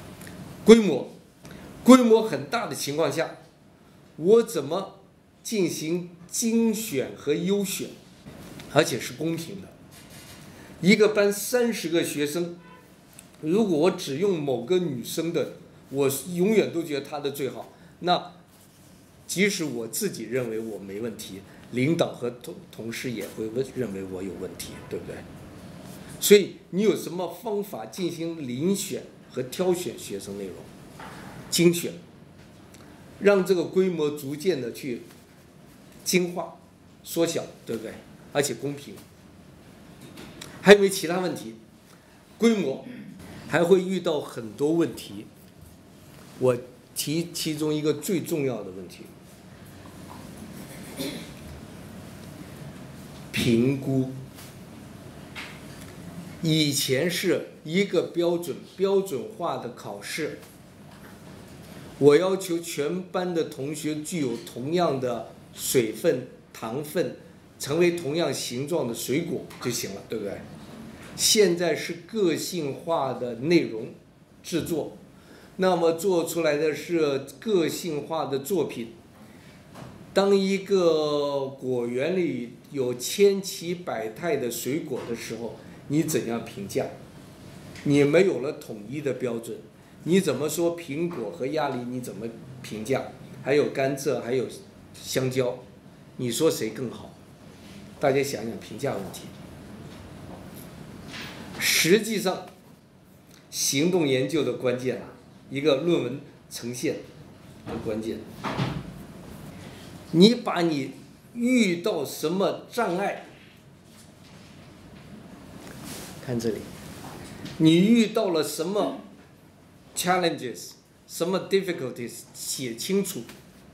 规模很大的情况下，我怎么进行精选和优选，而且是公平的？一个班30个学生，如果我只用某个女生的，我永远都觉得她的最好，那即使我自己认为我没问题，领导和同事也会认为我有问题，对不对？所以你有什么方法进行遴选和挑选学生内容？精选，让这个规模逐渐的去精化、缩小，对不对？而且公平。还有没有其他问题？规模还会遇到很多问题，我提其中一个最重要的问题。评估，以前是一个标准化的考试，我要求全班的同学具有同样的水分、糖分，成为同样形状的水果就行了，对不对？现在是个性化的内容制作，那么做出来的是个性化的作品。当一个果园里有千奇百态的水果的时候，你怎样评价？你没有了统一的标准，你怎么说苹果和鸭梨？你怎么评价？还有甘蔗，还有香蕉，你说谁更好？大家想想评价问题。实际上，行动研究的关键，一个论文呈现的关键。你把你遇到什么障碍，看这里，你遇到了什么 challenges， 什么 difficulties， 写清楚。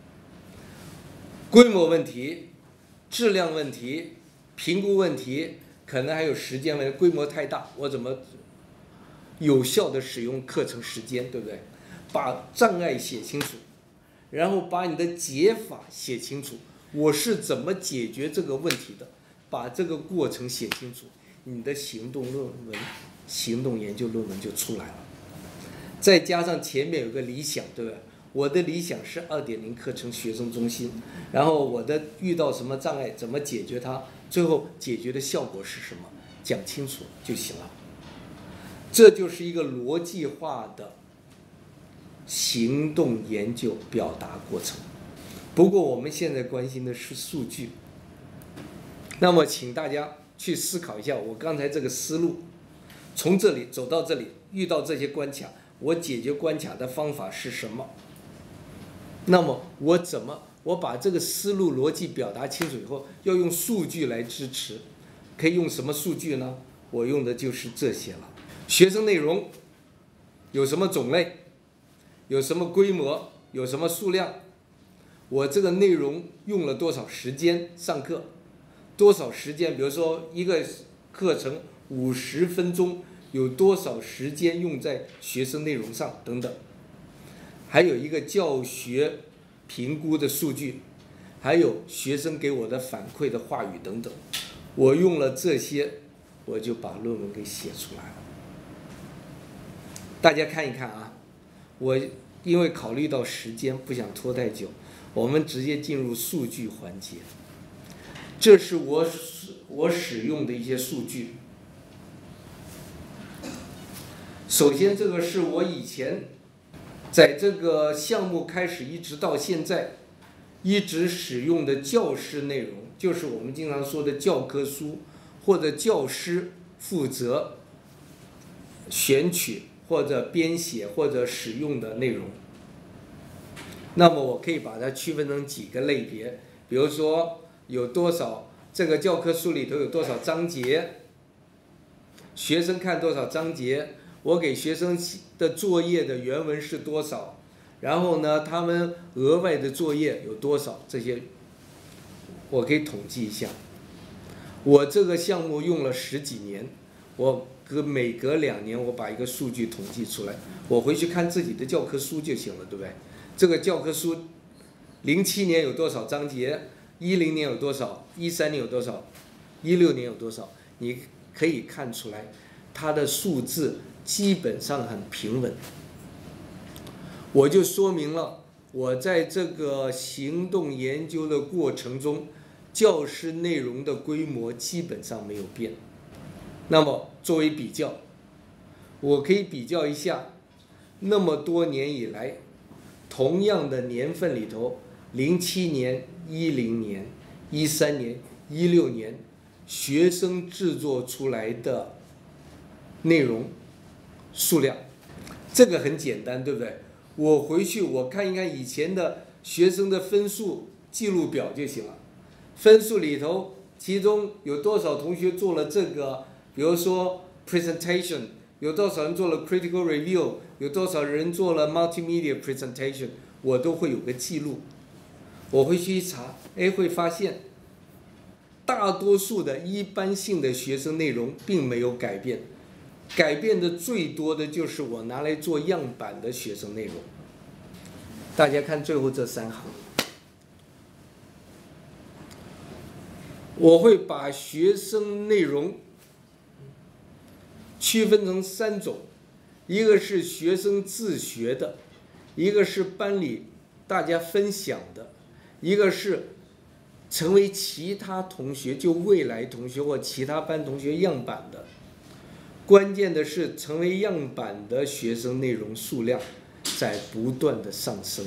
规模问题、质量问题、评估问题，可能还有时间问题。规模太大，我怎么有效的使用课程时间，对不对？把障碍写清楚。然后把你的解法写清楚， 我是怎么解决这个问题的，把这个过程写清楚，你的行动论文、行动研究论文就出来了。再加上前面有个理想，对不对？我的理想是2.0课程学生中心，然后我的遇到什么障碍，怎么解决它，最后解决的效果是什么，讲清楚就行了。这就是一个逻辑化的行动研究表达过程。不过我们现在关心的是数据，那么请大家去思考一下我刚才这个思路，从这里走到这里，遇到这些关卡，我解决关卡的方法是什么？那么我把这个思路逻辑表达清楚以后，要用数据来支持，可以用什么数据呢？我用的就是这些了。学生内容有什么种类，有什么规模，有什么数量，我这个内容用了多少时间上课，多少时间，比如说一个课程50分钟，有多少时间用在学生内容上等等。还有一个教学评估的数据，还有学生给我的反馈的话语等等，我用了这些，我就把论文给写出来了。大家看一看啊，我因为考虑到时间，不想拖太久，我们直接进入数据环节。这是我使用的一些数据。首先，这个是我以前在这个项目开始一直到现在一直使用的教师内容，就是我们经常说的教科书，或者教师负责选取或者编写或者使用的内容。那么我可以把它区分成几个类别，比如说有多少，这个教科书里头有多少章节，学生看多少章节，我给学生的作业的原文是多少，然后呢，他们额外的作业有多少，这些我可以统计一下。我这个项目用了10几年，我每隔2年我把一个数据统计出来，我回去看自己的教科书就行了，对不对？这个教科书07年有多少章节，10年有多少，13年有多少，16年有多少，你可以看出来它的数字基本上很平稳。我就说明了我在这个行动研究的过程中，教师内容的规模基本上没有变。那么作为比较，我可以比较一下那么多年以来同样的年份里头，07年、10年、13年、16年学生制作出来的内容数量。这个很简单，对不对？我回去我看一看以前的学生的分数记录表就行了。分数里头，其中有多少同学做了这个，比如说 presentation， 有多少人做了 critical review， 有多少人做了 multimedia presentation， 我都会有个记录。我会去一查，会发现大多数的一般性的学生内容并没有改变，改变的最多的就是我拿来做样板的学生内容。大家看最后这3行，我会把学生内容区分成3种，一个是学生自学的，一个是班里大家分享的，一个是成为其他同学，就未来同学或其他班同学样板的。关键的是成为样板的学生内容数量在不断的上升。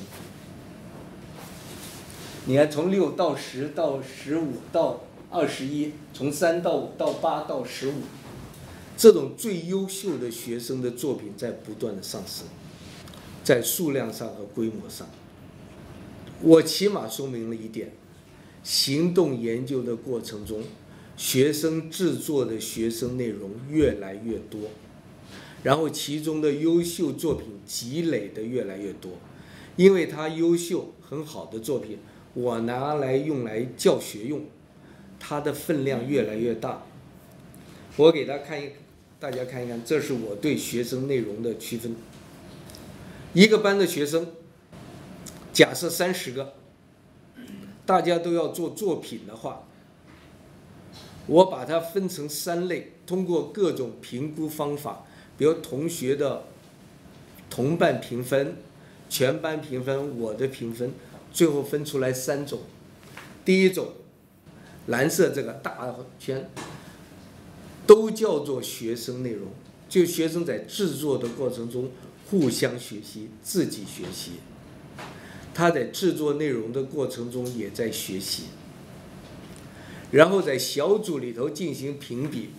你看，从6到10到15到21，从3到5到8到15，这种最优秀的学生的作品在不断的上升，在数量上和规模上。我起码说明了一点，行动研究的过程中，学生制作的学生内容越来越多，然后其中的优秀作品积累的越来越多，因为它优秀很好的作品，我拿来用来教学用，它的分量越来越大。我给大家看一看，这是我对学生内容的区分。一个班的学生，假设30个， 大家都要做作品的话，我把它分成3类，通过各种评估方法，比如同学的同伴评分、全班评分、我的评分，最后分出来3种。第一种，蓝色这个大圈，都叫做学生内容，就学生在制作的过程中互相学习，自己学习，他在制作内容的过程中也在学习。然后在小组里头进行评比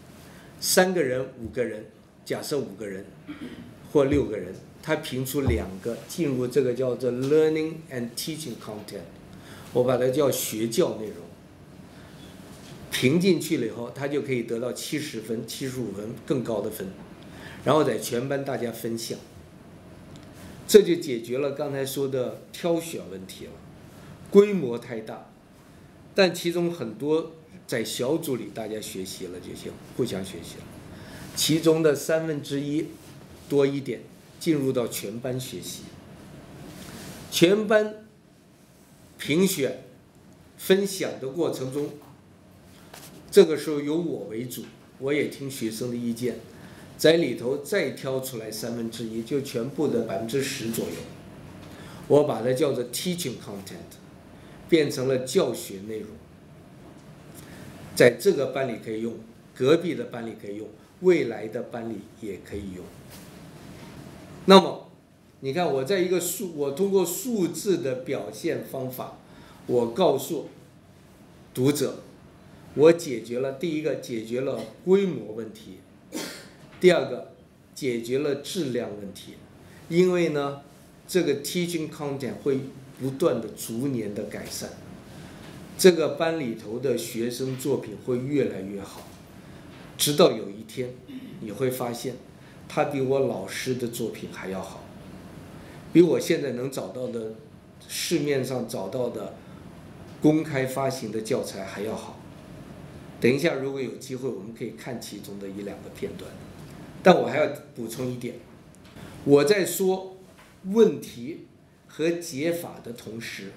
，3个人、5个人，假设5个人或6个人，他评出2个进入这个叫做 learning and teaching content， 我把它叫学教内容。评进去了以后，他就可以得到70分、75分更高的分，然后在全班大家分享，这就解决了刚才说的挑选问题了。规模太大，但其中很多在小组里大家学习了就行，互相学习了。其中的1/3多一点进入到全班学习，全班评选分享的过程中，这个时候由我为主，我也听学生的意见，在里头再挑出来1/3，就全部的10%左右，我把它叫做 teaching content， 变成了教学内容。在这个班里可以用，隔壁的班里可以用，未来的班里也可以用。那么，你看我在我通过数字的表现方法，我告诉读者，我解决了第一个，解决了规模问题；第二个，解决了质量问题。因为呢，这个 teaching content 会不断的、逐年的改善，这个班里头的学生作品会越来越好，直到有一天，你会发现，他比我老师的作品还要好，比我现在能找到的市面上找到的公开发行的教材还要好。等一下，如果有机会，我们可以看其中的1、2个片段。但我还要补充一点，我在说问题和解法的同时，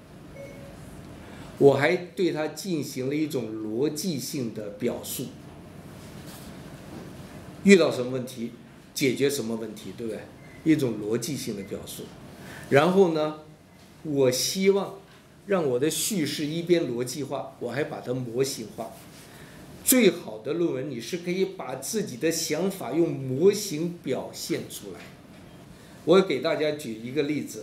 我还对它进行了一种逻辑性的表述。遇到什么问题，解决什么问题，对不对？一种逻辑性的表述。然后呢，我希望让我的叙事一边逻辑化，我还把它模型化。最好的论文，你是可以把自己的想法用模型表现出来。我给大家举一个例子，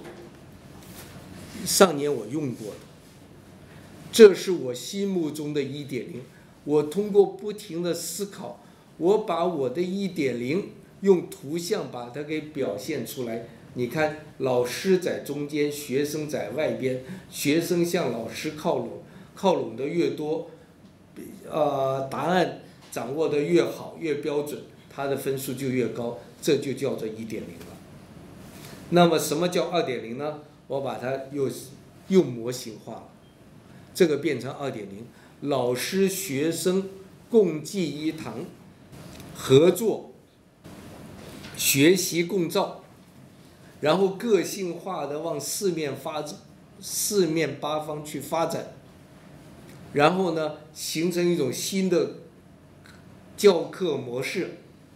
上年我用过的，这是我心目中的1.0。我通过不停的思考，我把我的1.0用图像把它给表现出来。你看，老师在中间，学生在外边，学生向老师靠拢，靠拢的越多，答案掌握的越好越标准，他的分数就越高，这就叫做1.0了。那么什么叫2.0呢？我把它又模型化了，这个变成2.0，老师学生共济一堂，合作学习共造，然后个性化的往四面八方去发展，然后呢，形成一种新的教课模式。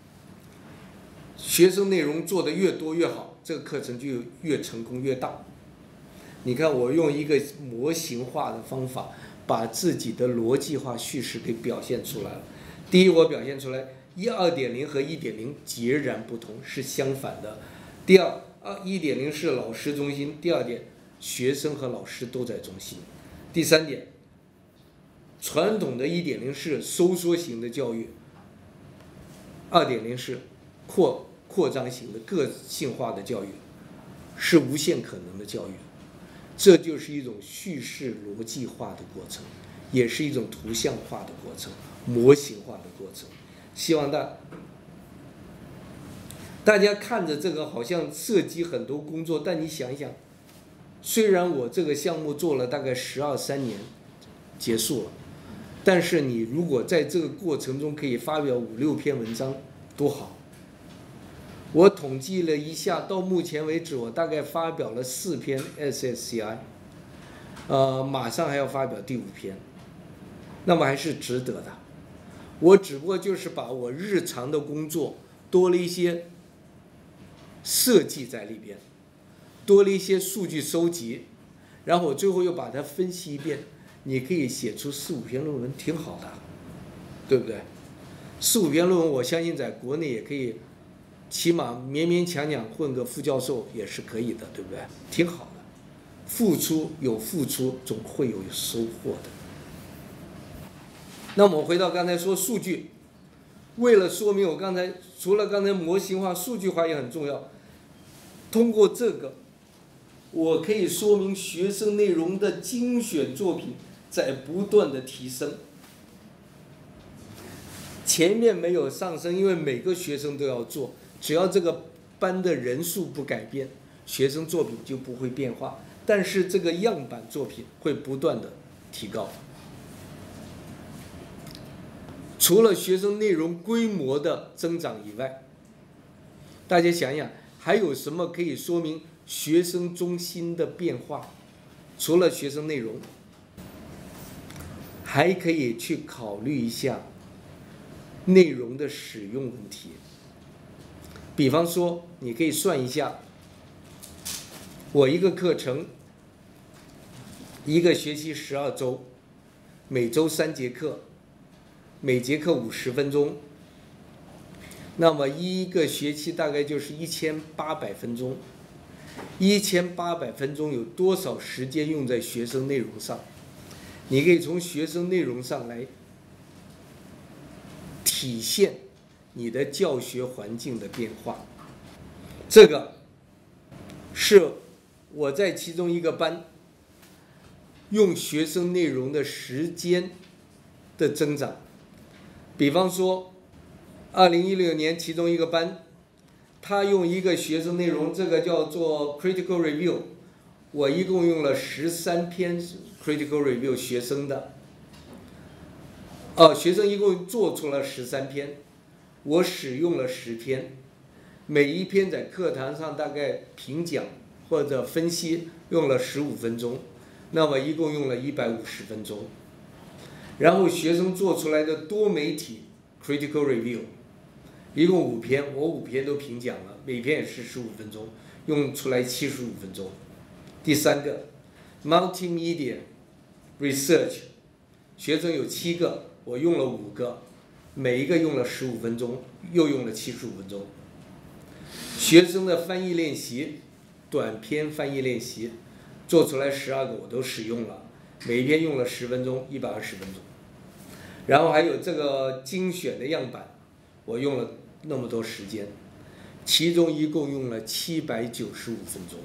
学生内容做得越多越好，这个课程就越成功越大。你看，我用一个模型化的方法，把自己的逻辑化叙事给表现出来了。第一，我表现出来2.0和1.0截然不同，是相反的。第二，1.0是老师中心；第二点，学生和老师都在中心。第三点，传统的1.0是收缩型的教育，2.0是扩张型的个性化的教育，是无限可能的教育。这就是一种叙事逻辑化的过程，也是一种图像化的过程，模型化的过程。希望大家看着这个好像涉及很多工作，但你想一想，虽然我这个项目做了大概12、13年结束了，但是你如果在这个过程中可以发表5、6篇文章，多好！我统计了一下，到目前为止，我大概发表了4篇 SSCI， 马上还要发表第5篇，那么还是值得的。我只不过就是把我日常的工作多了一些设计在里边，多了一些数据收集，然后我最后又把它分析一遍，你可以写出4、5篇论文，挺好的，对不对？4、5篇论文，我相信在国内也可以，起码勉勉强强混个副教授也是可以的，对不对？挺好的，付出有付出，总会有收获的。那么我回到刚才说数据，为了说明我刚才除了刚才模型化、数据化也很重要，通过这个，我可以说明学生内容的精选作品在不断的提升。前面没有上升，因为每个学生都要做，只要这个班的人数不改变，学生作品就不会变化，但是这个样板作品会不断的提高。除了学生内容规模的增长以外，大家想想还有什么可以说明学生中心的变化？除了学生内容，还可以去考虑一下内容的使用问题。比方说，你可以算一下，我一个课程，一个学期12周，每周3节课，每节课50分钟，那么一个学期大概就是1800分钟。1800分钟有多少时间用在学生内容上？你可以从学生内容上来体现你的教学环境的变化。这个是我在其中一个班用学生内容的时间的增长。比方说2016年其中一个班，他用一个学生内容，这个叫做 critical review， 我一共用了13篇 critical review 学生的，学生一共做出了13篇，我使用了10篇，每一篇在课堂上大概评讲或者分析用了15分钟，那么一共用了150分钟。然后学生做出来的多媒体 critical review， 一共5篇，我5篇都评讲了，每篇也是15分钟，用出来75分钟。第3个 multimedia research， 学生有7个，我用了5个，每一个用了15分钟，又用了75分钟。学生的翻译练习，短篇翻译练习，做出来12个我都使用了，每一篇用了10分钟，120分钟。然后还有这个精选的样板，我用了那么多时间，其中一共用了795分钟。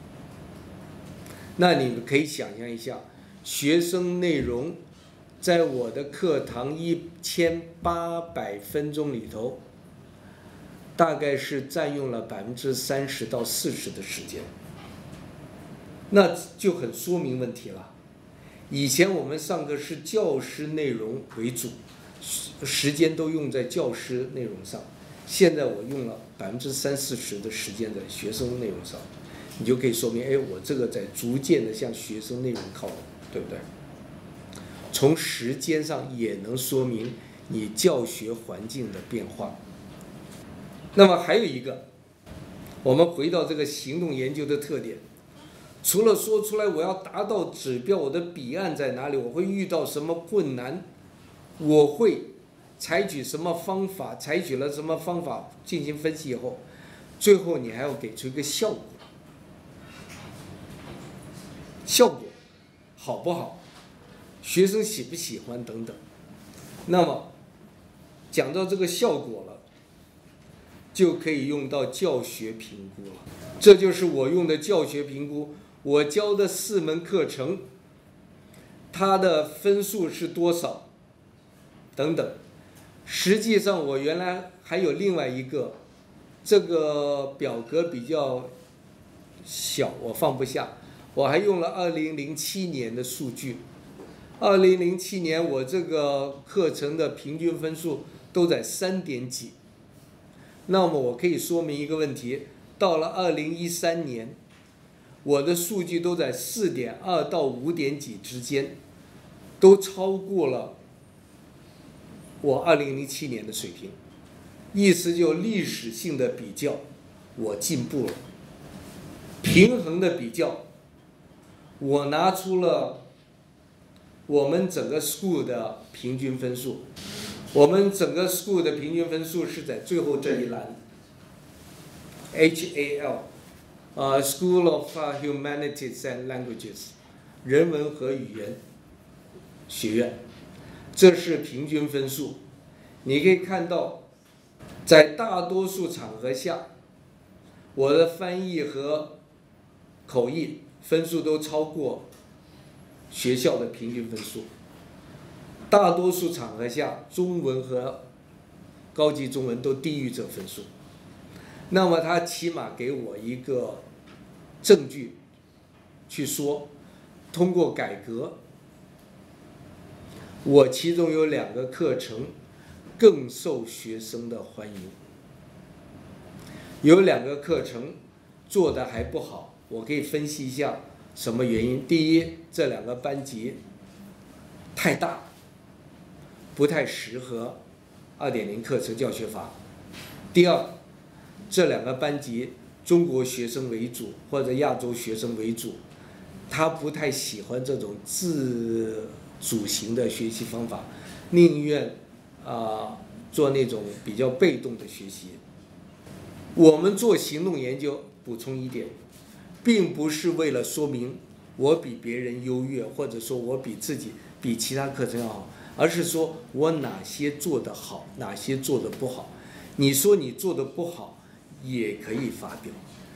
那你们可以想象一下，学生内容在我的课堂1800分钟里头，大概是占用了30%到40%的时间，那就很说明问题了。以前我们上课是教师内容为主，时间都用在教师内容上，现在我用了30%、40%的时间在学生内容上，你就可以说明，我这个在逐渐的向学生内容靠拢，对不对？从时间上也能说明你教学环境的变化。那么还有一个，我们回到这个行动研究的特点，除了说出来我要达到指标，我的彼岸在哪里，我会遇到什么困难，我会采取什么方法，采取了什么方法进行分析以后，最后你还要给出一个效果，效果好不好，学生喜不喜欢等等。那么讲到这个效果了，就可以用到教学评估了。这就是我用的教学评估，我教的4门课程，它的分数是多少等等。实际上我原来还有另外一个，这个表格比较小，我放不下，我还用了2007年的数据。2007年我这个课程的平均分数都在3点几，那么我可以说明一个问题，到了2013年， 我的数据都在4.2到5点几之间，都超过了我2007年的水平，意思就历史性的比较，我进步了。平衡的比较，我拿出了我们整个 school 的平均分数，我们整个 school 的平均分数是在最后这一栏 ，HAL，School of Humanities and Languages， 人文和语言学院，这是平均分数。你可以看到，在大多数场合下，我的翻译和口译分数都超过学校的平均分数。大多数场合下，中文和高级中文都低于这分数。那么他起码给我一个证据，去说，通过改革，我其中有2个课程更受学生的欢迎，有2个课程做得还不好，我可以分析一下什么原因。第一，这2个班级太大，不太适合 2.0 课程教学法。第二，这2个班级中国学生为主或者亚洲学生为主，他不太喜欢这种自主型的学习方法，宁愿做那种比较被动的学习。我们做行动研究，补充一点，并不是为了说明我比别人优越，或者说我比其他课程要好，而是说我哪些做得好，哪些做得不好。你说你做得不好，也可以发表。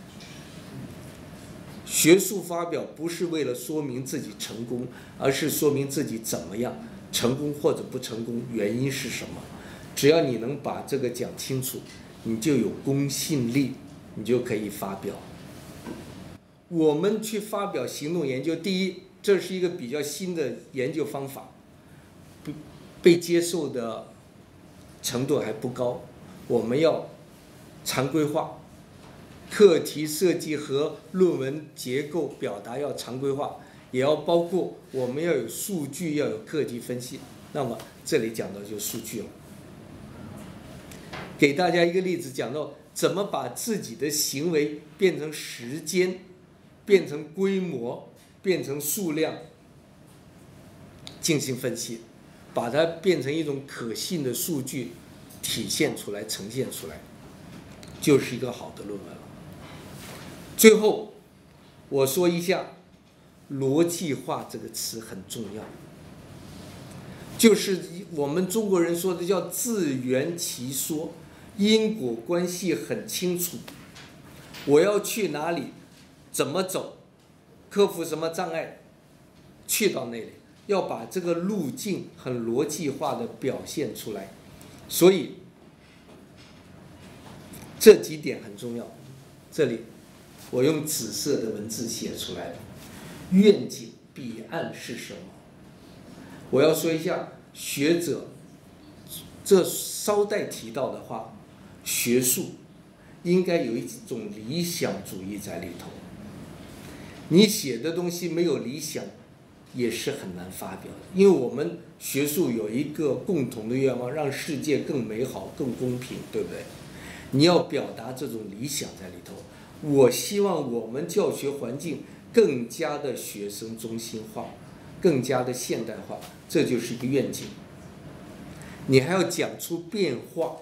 学术发表不是为了说明自己成功，而是说明自己怎么样，成功或者不成功，原因是什么。只要你能把这个讲清楚，你就有公信力，你就可以发表。我们去发表行动研究，第一，这是一个比较新的研究方法，被接受的程度还不高，我们要常规化，课题设计和论文结构表达要常规化，也要包括我们要有数据，要有课题分析。那么这里讲到就数据了。给大家一个例子，讲到怎么把自己的行为变成时间，变成规模，变成数量进行分析，把它变成一种可信的数据体现出来，呈现出来，就是一个好的论文了。最后我说一下逻辑化这个词很重要，就是我们中国人说的叫自圆其说，因果关系很清楚，我要去哪里，怎么走，克服什么障碍，去到那里，要把这个路径很逻辑化的表现出来。所以这几点很重要。这里我用紫色的文字写出来了，愿景彼岸是什么？我要说一下，学者这捎带提到的话，学术应该有一种理想主义在里头。你写的东西没有理想，也是很难发表的。因为我们学术有一个共同的愿望，让世界更美好、更公平，对不对？你要表达这种理想在里头。我希望我们教学环境更加的学生中心化，更加的现代化，这就是一个愿景。你还要讲出变化。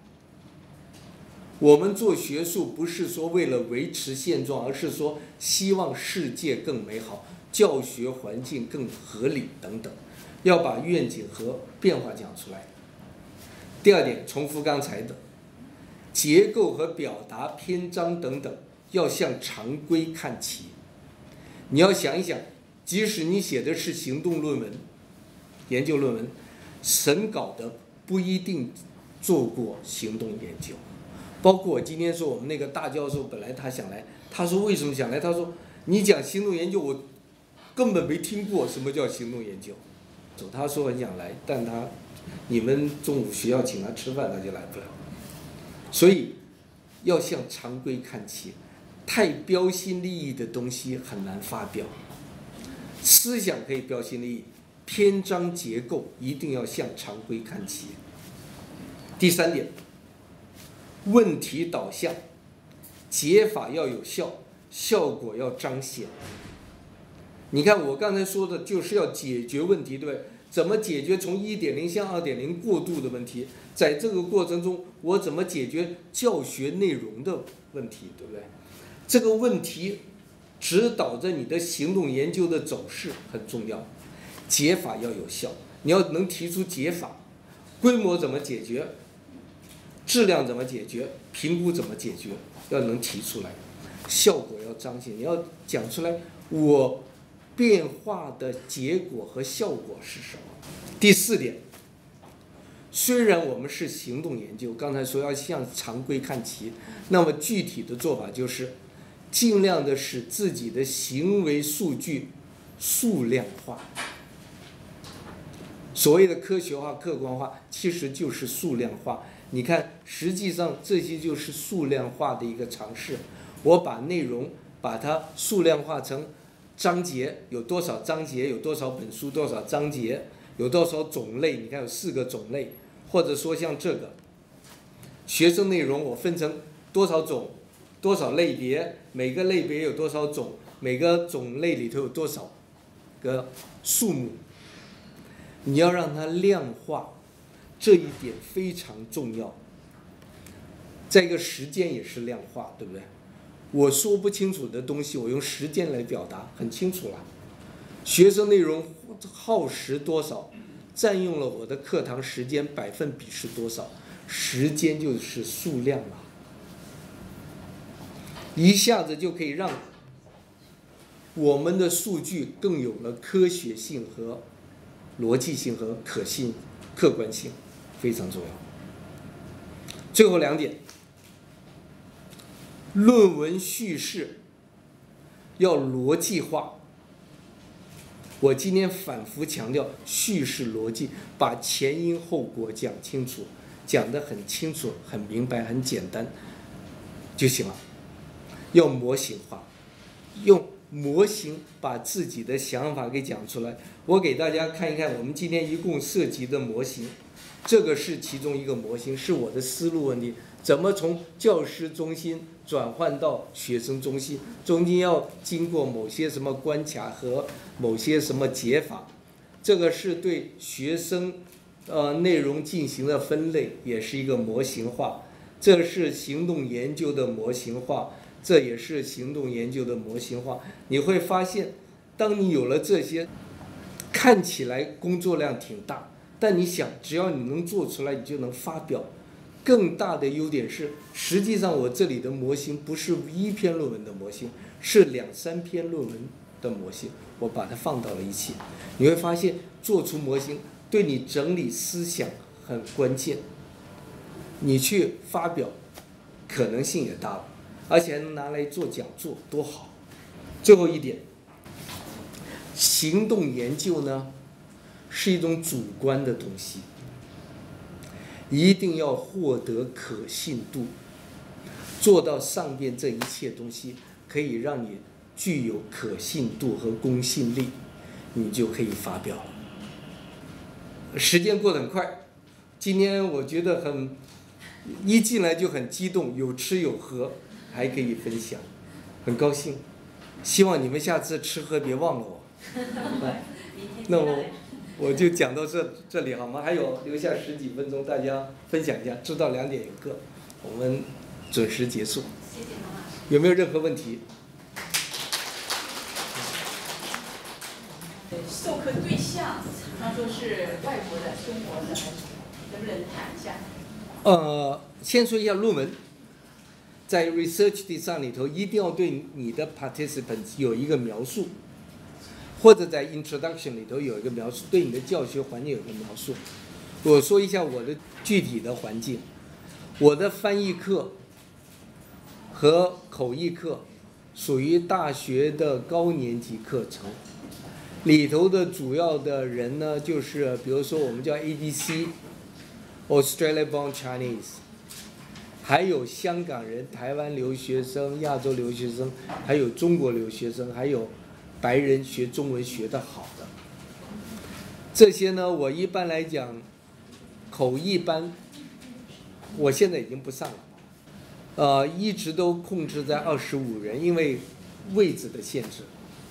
我们做学术不是说为了维持现状，而是说希望世界更美好，教学环境更合理等等，要把愿景和变化讲出来。第二点，重复刚才的结构和表达、篇章等等，要向常规看齐。你要想一想，即使你写的是行动论文、研究论文，审稿的不一定做过行动研究。包括我今天说我们那个大教授，本来他想来，他说为什么想来？他说你讲行动研究，我根本没听过什么叫行动研究。他说很想来，但你们中午学校请他吃饭，他就来不了。所以要向常规看齐， 太标新立异的东西很难发表。思想可以标新立异，篇章结构一定要向常规看齐。第3点，问题导向，解法要有效，效果要彰显。你看我刚才说的就是要解决问题，对不对？怎么解决从 1.0 向 2.0 过渡的问题？在这个过程中，我怎么解决教学内容的问题，对不对？这个问题指导着你的行动研究的走势很重要。解法要有效，你要能提出解法，规模怎么解决，质量怎么解决，评估怎么解决，要能提出来，效果要彰显，你要讲出来我变化的结果和效果是什么。第4点，虽然我们是行动研究，刚才说要向常规看齐，那么具体的做法就是尽量的使自己的行为数据数量化。所谓的科学化、客观化，其实就是数量化。你看，实际上这些就是数量化的一个尝试。我把内容把它数量化成章节，有多少章节，有多少本书，多少章节，有多少种类。你看有4个种类，或者说像这个学生内容，我分成多少种、多少类别，每个类别有多少种，每个种类里头有多少个数目。你要让它量化，这一点非常重要。再一个，时间也是量化，对不对？我说不清楚的东西，我用时间来表达，很清楚了。学生内容耗时多少，占用了我的课堂时间百分比是多少，时间就是数量了，一下子就可以让我们的数据更有了科学性和逻辑性和客观性，非常重要。最后2点，论文叙事要逻辑化。我今天反复强调叙事逻辑，把前因后果讲清楚，讲得很清楚、很明白、很简单就行了。要模型化，用模型把自己的想法给讲出来。我给大家看一看，我们今天一共涉及的模型，这个是其中一个模型，是我的思路问题，怎么从教师中心转换到学生中心，中间要经过某些什么关卡和某些什么解法。这个是对学生内容进行的分类，也是一个模型化。这是行动研究的模型化，这也是行动研究的模型化。你会发现，当你有了这些，看起来工作量挺大，但你想，只要你能做出来，你就能发表。更大的优点是，实际上我这里的模型不是1篇论文的模型，是2、3篇论文的模型，我把它放到了一起。你会发现，做出模型对你整理思想很关键，你去发表可能性也大了，而且还能拿来做讲座，多好。最后一点，行动研究呢是一种主观的东西，一定要获得可信度，做到上边这一切东西可以让你具有可信度和公信力，你就可以发表了。时间过得很快，今天我觉得一进来就很激动，有吃有喝，还可以分享，很高兴。希望你们下次吃喝别忘了我。那我就讲到这里好吗？还有留下10几分钟，大家分享一下，知道2点有个，我们准时结束。 谢谢唐老师。 有没有任何问题？ 授课对象常常说是外国的、中国的，能不能谈一下？ 先说一下论文，在 research design 里头，一定要对你的 participants 有一个描述。或者在 introduction 里头有一个描述，对你的教学环境有一个描述。我说一下我的具体的环境，我的翻译课和口译课属于大学的高年级课程，里头的主要的人呢，就是比如说我们叫 ABC， Australia Born Chinese， 还有香港人、台湾留学生、亚洲留学生，还有中国留学生，还有白人学中文学得好的。这些呢，我一般来讲，口译班，我现在已经不上了，一直都控制在25人，因为位置的限制。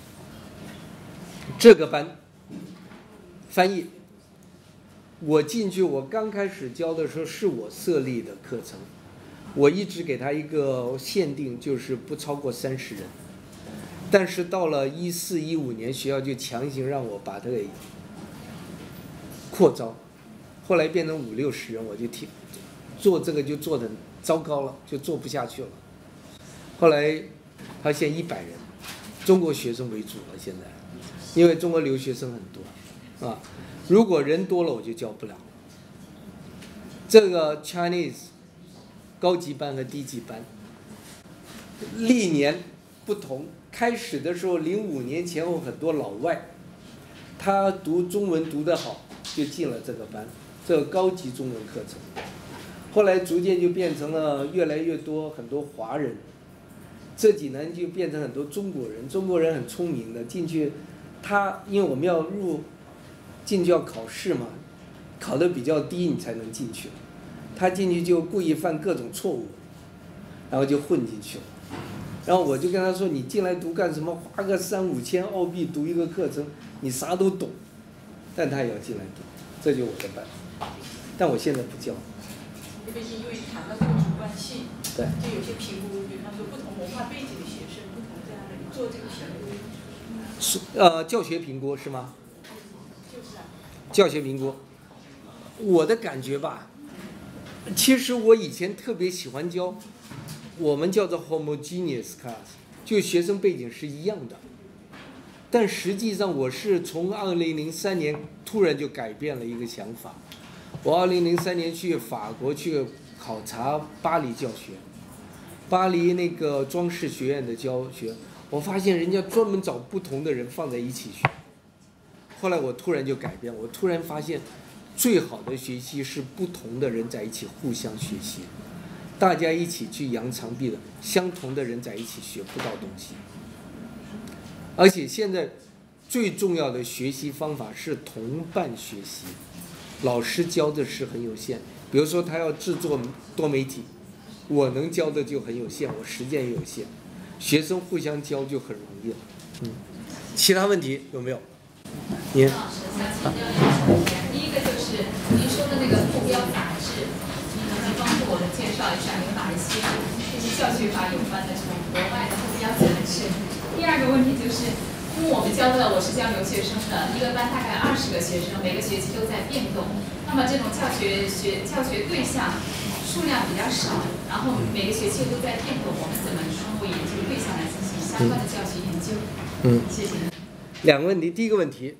这个班翻译，我进去，我刚开始教的时候是我设立的课程，我一直给他一个限定，就是不超过30人。但是到了14、15年，学校就强行让我把它给扩招，后来变成50、60人，我就做这个就做得糟糕了，就做不下去了。后来他现在100人，中国学生为主了，现在，因为中国留学生很多，啊，如果人多了我就教不了了。这个 Chinese 高级班和低级班，历年不同。开始的时候，05年前后很多老外，他读中文读得好，就进了这个班，这个高级中文课程。后来逐渐就变成了越来越多很多华人，这几年就变成很多中国人。中国人很聪明的进去，因为我们要进去要考试嘛，考得比较低你才能进去。他进去就故意犯各种错误，然后就混进去了。然后我就跟他说：“你进来读干什么？花个3、5千澳币读一个课程，你啥都懂。”但他也要进来读，这就是我的班。但我现在不教。 因为谈到这个主观性， 对， 就有些评估，比方说不同文化背景的学生，不同在那里做这个评估。 教学评估是吗？ 就是啊。 教学评估，我的感觉吧，其实我以前特别喜欢教。我们叫做 homogeneous class， 就学生背景是一样的，但实际上我是从2003年突然就改变了一个想法。我2003年去法国去考察巴黎教学，巴黎那个装饰学院的教学，我发现人家专门找不同的人放在一起学。后来我突然就改变，我突然发现最好的学习是不同的人在一起互相学习。大家一起去扬长避短，相同的人在一起学不到东西。而且现在最重要的学习方法是同伴学习，老师教的是很有限。比如说他要制作多媒体，我能教的就很有限，我时间也有限，学生互相教就很容易了。其他问题有没有？您？ 老师想请教一个问题，第一个就是您说的那个目标杂志。帮助我们介绍一下有哪一些就是教学法有关的这种国外的目标杂志。第二个问题就是，因为我们我是教留学生的，一个班大概20个学生，每个学期都在变动。那么这种教学对象数量比较少，然后每个学期都在变动，我们怎么通过研究对象来进行相关的教学研究？谢谢。 两个问题，第一个问题，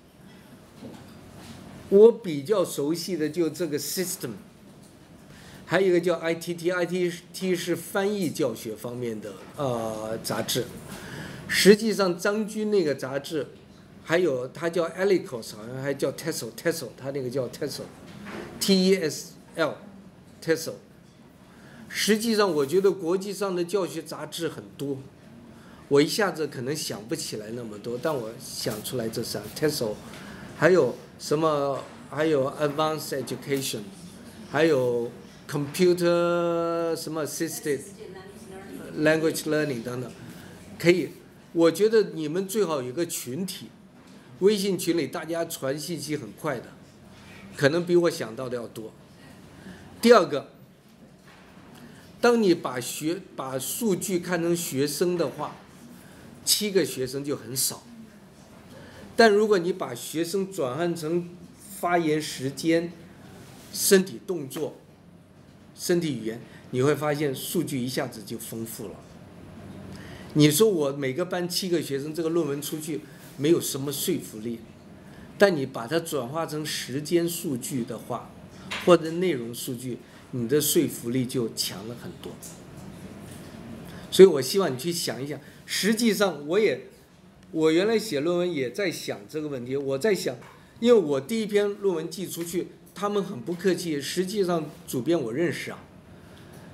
我比较熟悉的就这个 system。还有一个叫 ITT 是翻译教学方面的杂志。实际上张军那个杂志，还有它叫 Elicos， 好像还叫 Tessel， 它那个叫 Tessel，TESL Tessel。实际上我觉得国际上的教学杂志很多，我一下子可能想不起来那么多，但我想出来这3 Tessel， 还有什么？还有 Advanced Education， 还有Computer 什么 Assisted Language Learning 等等，可以。我觉得你们最好有个群体，微信群里大家传信息很快的，可能比我想到的要多。第二个，当你把数据看成学生的话，7个学生就很少。但如果你把学生转换成发言时间、身体动作、身体语言，你会发现数据一下子就丰富了。你说我每个班7个学生，这个论文出去没有什么说服力，但你把它转化成时间数据的话，或者内容数据，你的说服力就强了很多。所以我希望你去想一想，实际上我原来写论文也在想这个问题，我在想，因为我第一篇论文寄出去，他们很不客气，实际上主编我认识啊，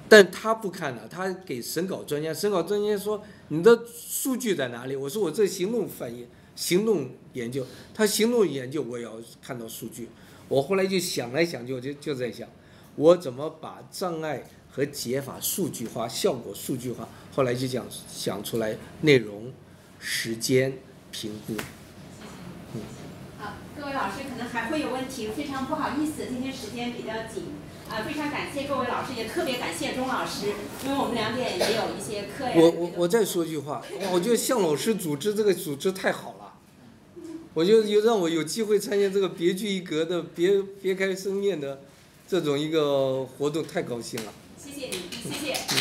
但他不看的，他给审稿专家，审稿专家说你的数据在哪里？我说我这行动翻译、行动研究，他行动研究我也要看到数据。我后来就想来想去，就在想，我怎么把障碍和解法数据化、效果数据化。后来就想出来内容、时间评估。 好，各位老师可能还会有问题，非常不好意思，今天时间比较紧。非常感谢各位老师，也特别感谢钟老师，因为我们2点也有一些课呀。 我再说句话，我觉得向老师组织这个组织太好了，我就让我有机会参加这个别具一格的、别开生面的这种一个活动，太高兴了。 谢谢你，谢谢。